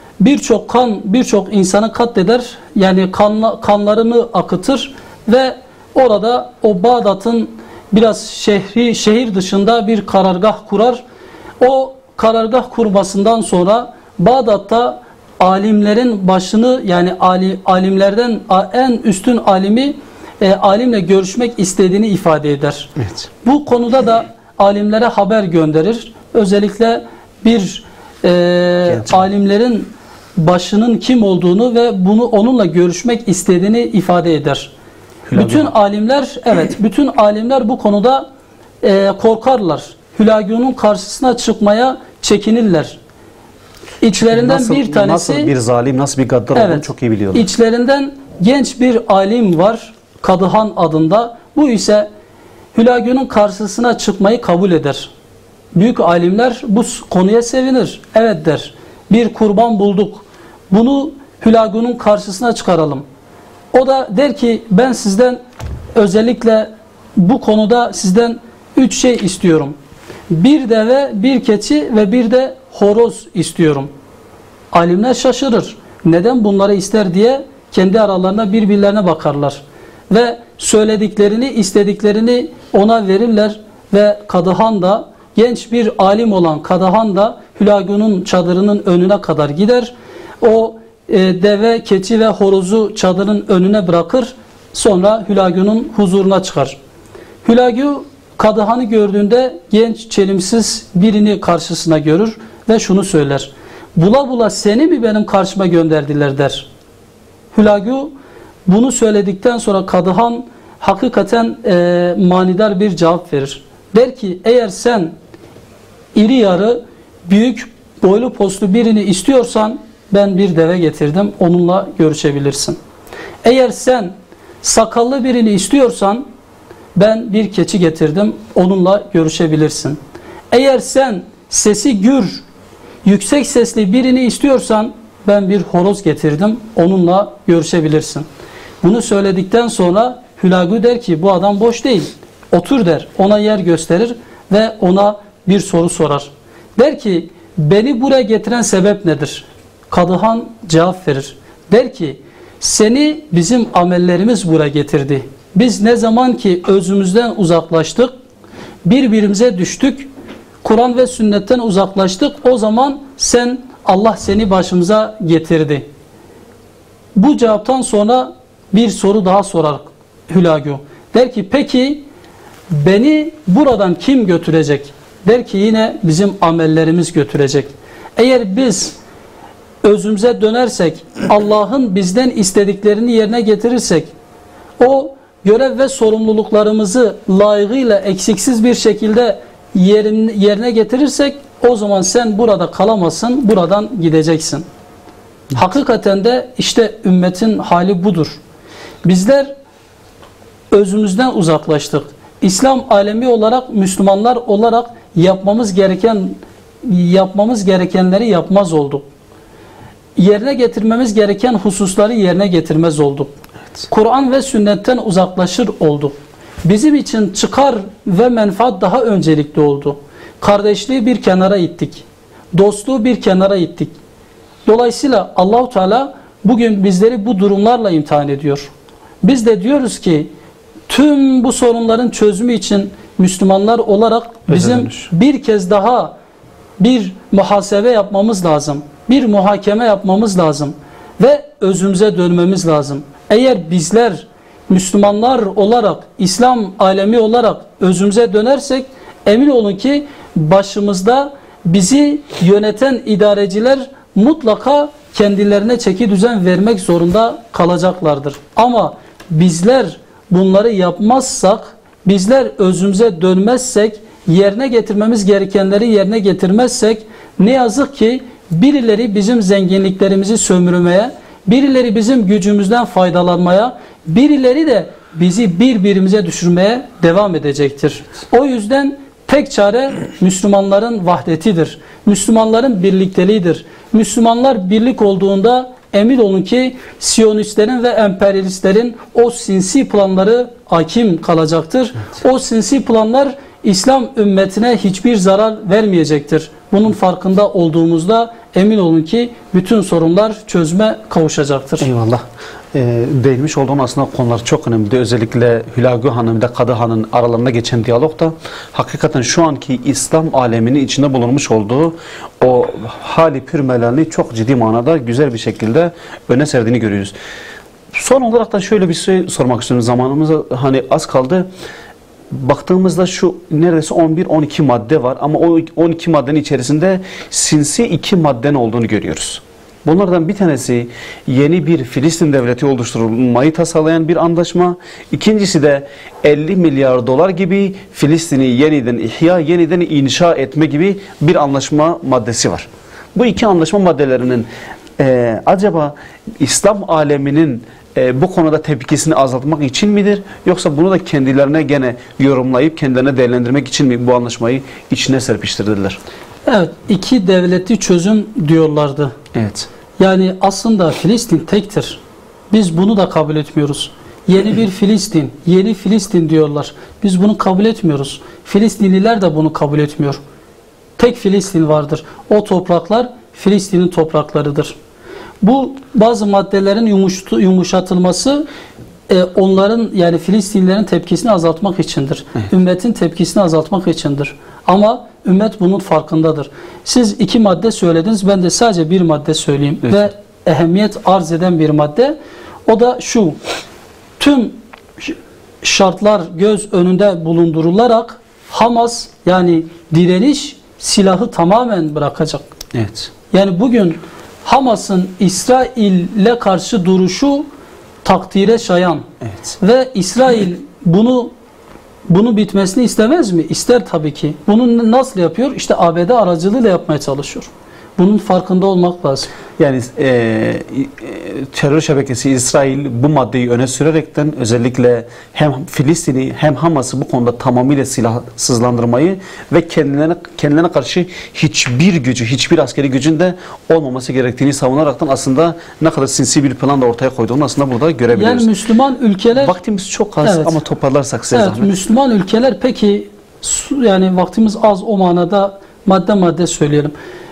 Birçok insanı katleder. Yani kanlarını akıtır ve orada o Bağdat'ın biraz şehir dışında bir karargah kurar. O karargah kurmasından sonra Bağdat'ta alimlerin başını, yani alimlerden en üstün alimle görüşmek istediğini ifade eder. Evet. Bu konuda da alimlere haber gönderir. Özellikle alimlerin başının kim olduğunu ve onunla görüşmek istediğini ifade eder. Bütün alimler bu konuda korkarlar. Hülagu'nun karşısına çıkmaya çekinirler. İçlerinden bir tanesi, nasıl bir zalim, nasıl bir gaddar olduğunu çok iyi biliyorlar. İçlerinden genç bir alim var, Kadıhan adında. Bu ise Hülagu'nun karşısına çıkmayı kabul eder. Büyük alimler bu konuya sevinir. Evet der. Bir kurban bulduk. Bunu Hülagu'nun karşısına çıkaralım. O da der ki ben sizden özellikle bu konuda sizden 3 şey istiyorum. Bir deve, bir keçi ve bir de horoz istiyorum. Alimler şaşırır. Neden bunları ister diye kendi aralarına birbirlerine bakarlar. Ve söylediklerini, istediklerini ona verirler ve Kadıhan da, genç bir alim olan Kadıhan da Hülagu'nun çadırının önüne kadar gider. O deve, keçi ve horozu çadırın önüne bırakır. Sonra Hülagu'nun huzuruna çıkar. Hülagu Kadıhan'ı gördüğünde genç, çelimsiz birini karşısına görür ve şunu söyler. Bula bula seni mi benim karşıma gönderdiler der. Hülagu bunu söyledikten sonra Kadıhan hakikaten manidar bir cevap verir. Der ki eğer sen iri yarı, büyük boylu postlu birini istiyorsan ben bir deve getirdim, onunla görüşebilirsin. Eğer sen sakallı birini istiyorsan ben bir keçi getirdim, onunla görüşebilirsin. Eğer sen sesi gür, yüksek sesli birini istiyorsan ben bir horoz getirdim, onunla görüşebilirsin. Bunu söyledikten sonra Hülagu der ki bu adam boş değil, otur der, ona yer gösterir ve ona bir soru sorar. Der ki beni buraya getiren sebep nedir? Kadıhan cevap verir. Der ki seni bizim amellerimiz buraya getirdi. Biz ne zaman ki özümüzden uzaklaştık, birbirimize düştük, Kur'an ve sünnetten uzaklaştık, o zaman Allah seni başımıza getirdi. Bu cevaptan sonra bir soru daha sorar Hülagü. Der ki peki beni buradan kim götürecek? Der ki yine bizim amellerimiz götürecek. Eğer biz özümüze dönersek, Allah'ın bizden istediklerini yerine getirirsek, o görev ve sorumluluklarımızı layığıyla eksiksiz bir şekilde yerine getirirsek, o zaman sen burada kalamazsın, buradan gideceksin. Hakikaten de işte ümmetin hali budur. Bizler özümüzden uzaklaştık. İslam alemi olarak, Müslümanlar olarak yapmamız gerekenleri yapmaz olduk. Yerine getirmemiz gereken hususları yerine getirmez olduk. Evet. Kur'an ve sünnetten uzaklaşır olduk. Bizim için çıkar ve menfaat daha öncelikli oldu. Kardeşliği bir kenara ittik. Dostluğu bir kenara ittik. Dolayısıyla Allahu Teala bugün bizleri bu durumlarla imtihan ediyor. Biz de diyoruz ki tüm bu sorunların çözümü için Müslümanlar olarak bizim bir kez daha bir muhasebe yapmamız lazım. Bir muhakeme yapmamız lazım. Ve özümüze dönmemiz lazım. Eğer bizler Müslümanlar olarak, İslam alemi olarak özümüze dönersek emin olun ki başımızda bizi yöneten idareciler mutlaka kendilerine çeki düzen vermek zorunda kalacaklardır. Ama bizler bunları yapmazsak, bizler özümüze dönmezsek, yerine getirmemiz gerekenleri yerine getirmezsek ne yazık ki birileri bizim zenginliklerimizi sömürmeye, birileri bizim gücümüzden faydalanmaya, birileri de bizi birbirimize düşürmeye devam edecektir. O yüzden tek çare Müslümanların vahdetidir. Müslümanların birlikteliğidir. Müslümanlar birlik olduğunda emin olun ki Siyonistlerin ve emperyalistlerin o sinsi planları hakim kalacaktır. Evet. O sinsi planlar İslam ümmetine hiçbir zarar vermeyecektir. Bunun farkında olduğumuzda emin olun ki bütün sorunlar çözüme kavuşacaktır. Eyvallah. Değinmiş olduğum aslında konular çok önemli. Özellikle Hülagü Hanım ile Kadıhan'ın aralarında geçen diyalogda hakikaten şu anki İslam aleminin içinde bulunmuş olduğu o hali pürmelerini çok ciddi manada güzel bir şekilde öne serdiğini görüyoruz. Son olarak da şöyle bir şey sormak istiyorum. Zamanımız hani az kaldı. Baktığımızda şu neredeyse 11-12 madde var ama o 12 maddenin içerisinde sinsi 2 maddenin olduğunu görüyoruz. Bunlardan bir tanesi yeni bir Filistin devleti oluşturulmayı tasarlayan bir anlaşma. İkincisi de 50 milyar dolar gibi Filistin'i yeniden ihya, yeniden inşa etme gibi bir anlaşma maddesi var. Bu iki anlaşma maddelerinin acaba İslam aleminin bu konuda tepkisini azaltmak için midir? Yoksa bunu da kendilerine gene yorumlayıp kendilerine değerlendirmek için mi bu anlaşmayı içine serpiştirdiler? Evet, iki devletli çözüm diyorlardı. Evet. Yani aslında Filistin tektir. Biz bunu da kabul etmiyoruz. Yeni bir Filistin, yeni Filistin diyorlar. Biz bunu kabul etmiyoruz. Filistinliler de bunu kabul etmiyor. Tek Filistin vardır. O topraklar Filistin'in topraklarıdır. Bu bazı maddelerin yumuşatılması onların yani Filistinlilerin tepkisini azaltmak içindir. Evet. Ümmetin tepkisini azaltmak içindir. Ama ümmet bunun farkındadır. Siz iki madde söylediniz. Ben de sadece bir madde söyleyeyim. Evet. Ve ehemmiyet arz eden bir madde. O da şu. Tüm şartlar göz önünde bulundurularak Hamas yani direniş silahı tamamen bırakacak. Evet. Yani bugün Hamas'ın İsrail'le karşı duruşu takdire şayan. Evet. Ve İsrail bunu bitmesini istemez mi? İster tabii ki. Bunu nasıl yapıyor? İşte ABD aracılığıyla yapmaya çalışıyor. Bunun farkında olmak lazım. Yani terör şebekesi İsrail bu maddeyi öne sürerekten özellikle hem Filistin'i hem Hamas'ı bu konuda tamamıyla silahsızlandırmayı ve kendilerine karşı hiçbir gücü, hiçbir askeri gücün de olmaması gerektiğini savunaraktan aslında ne kadar sinsi bir plan da ortaya koyduğunu aslında burada görebiliyoruz. Yani Müslüman ülkeler... Vaktimiz çok az evet. Ama toparlarsak size evet, zahmet. Müslüman ülkeler peki yani vaktimiz az o manada madde madde söyleyelim.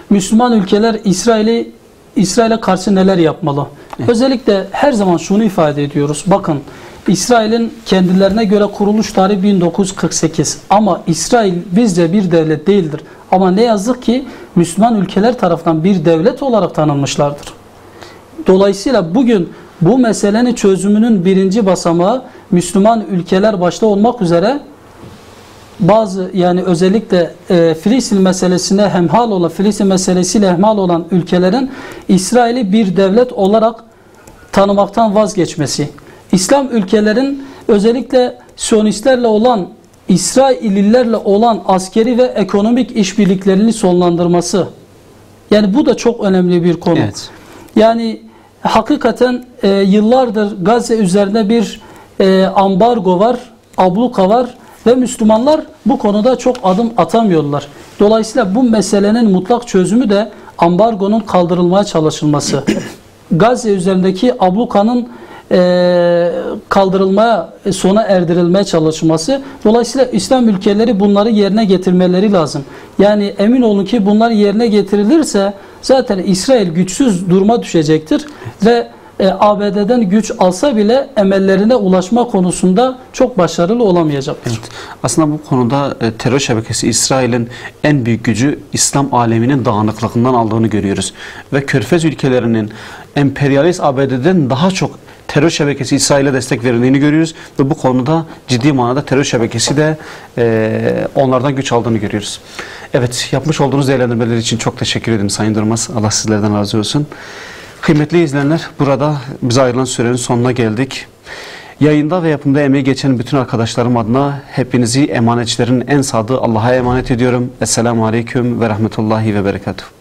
Müslüman ülkeler İsrail'e karşı neler yapmalı? Evet. Özellikle her zaman şunu ifade ediyoruz. Bakın, İsrail'in kendilerine göre kuruluş tarihi 1948. Ama İsrail bizce bir devlet değildir. Ama ne yazık ki Müslüman ülkeler tarafından bir devlet olarak tanınmışlardır. Dolayısıyla bugün bu meselenin çözümünün birinci basamağı Müslüman ülkeler başta olmak üzere bazı, yani özellikle Filistin meselesine hemhal olan, Filistin meselesiyle hemhal olan ülkelerin İsrail'i bir devlet olarak tanımaktan vazgeçmesi. İslam ülkelerin özellikle Siyonistlerle olan, İsraillilerle olan askeri ve ekonomik işbirliklerini sonlandırması. Yani bu da çok önemli bir konu. Evet. Yani hakikaten yıllardır Gazze üzerinde bir ambargo var, abluka var ve Müslümanlar bu konuda çok adım atamıyorlar. Dolayısıyla bu meselenin mutlak çözümü de ambargonun kaldırılmaya çalışılması. Gazze üzerindeki ablukanın kaldırılmaya, sona erdirilmeye çalışılması. Dolayısıyla İslam ülkeleri bunları yerine getirmeleri lazım. Yani emin olun ki bunlar yerine getirilirse zaten İsrail güçsüz duruma düşecektir ve ABD'den güç alsa bile emellerine ulaşma konusunda çok başarılı olamayacaktır. Evet. Aslında bu konuda terör şebekesi İsrail'in en büyük gücü İslam aleminin dağınıklığından aldığını görüyoruz. Ve Körfez ülkelerinin emperyalist ABD'den daha çok terör şebekesi İsrail'e destek verildiğini görüyoruz. Ve bu konuda ciddi manada terör şebekesi de onlardan güç aldığını görüyoruz. Evet, yapmış olduğunuz değerlendirmeler için çok teşekkür ederim Sayın Durmaz. Allah sizlerden razı olsun. Kıymetli izleyenler, burada bize ayrılan sürenin sonuna geldik. Yayında ve yapımda emeği geçen bütün arkadaşlarım adına hepinizi emanetçilerin en sadığı Allah'a emanet ediyorum. Esselamu Aleyküm ve Rahmetullahi ve Berekatuhu.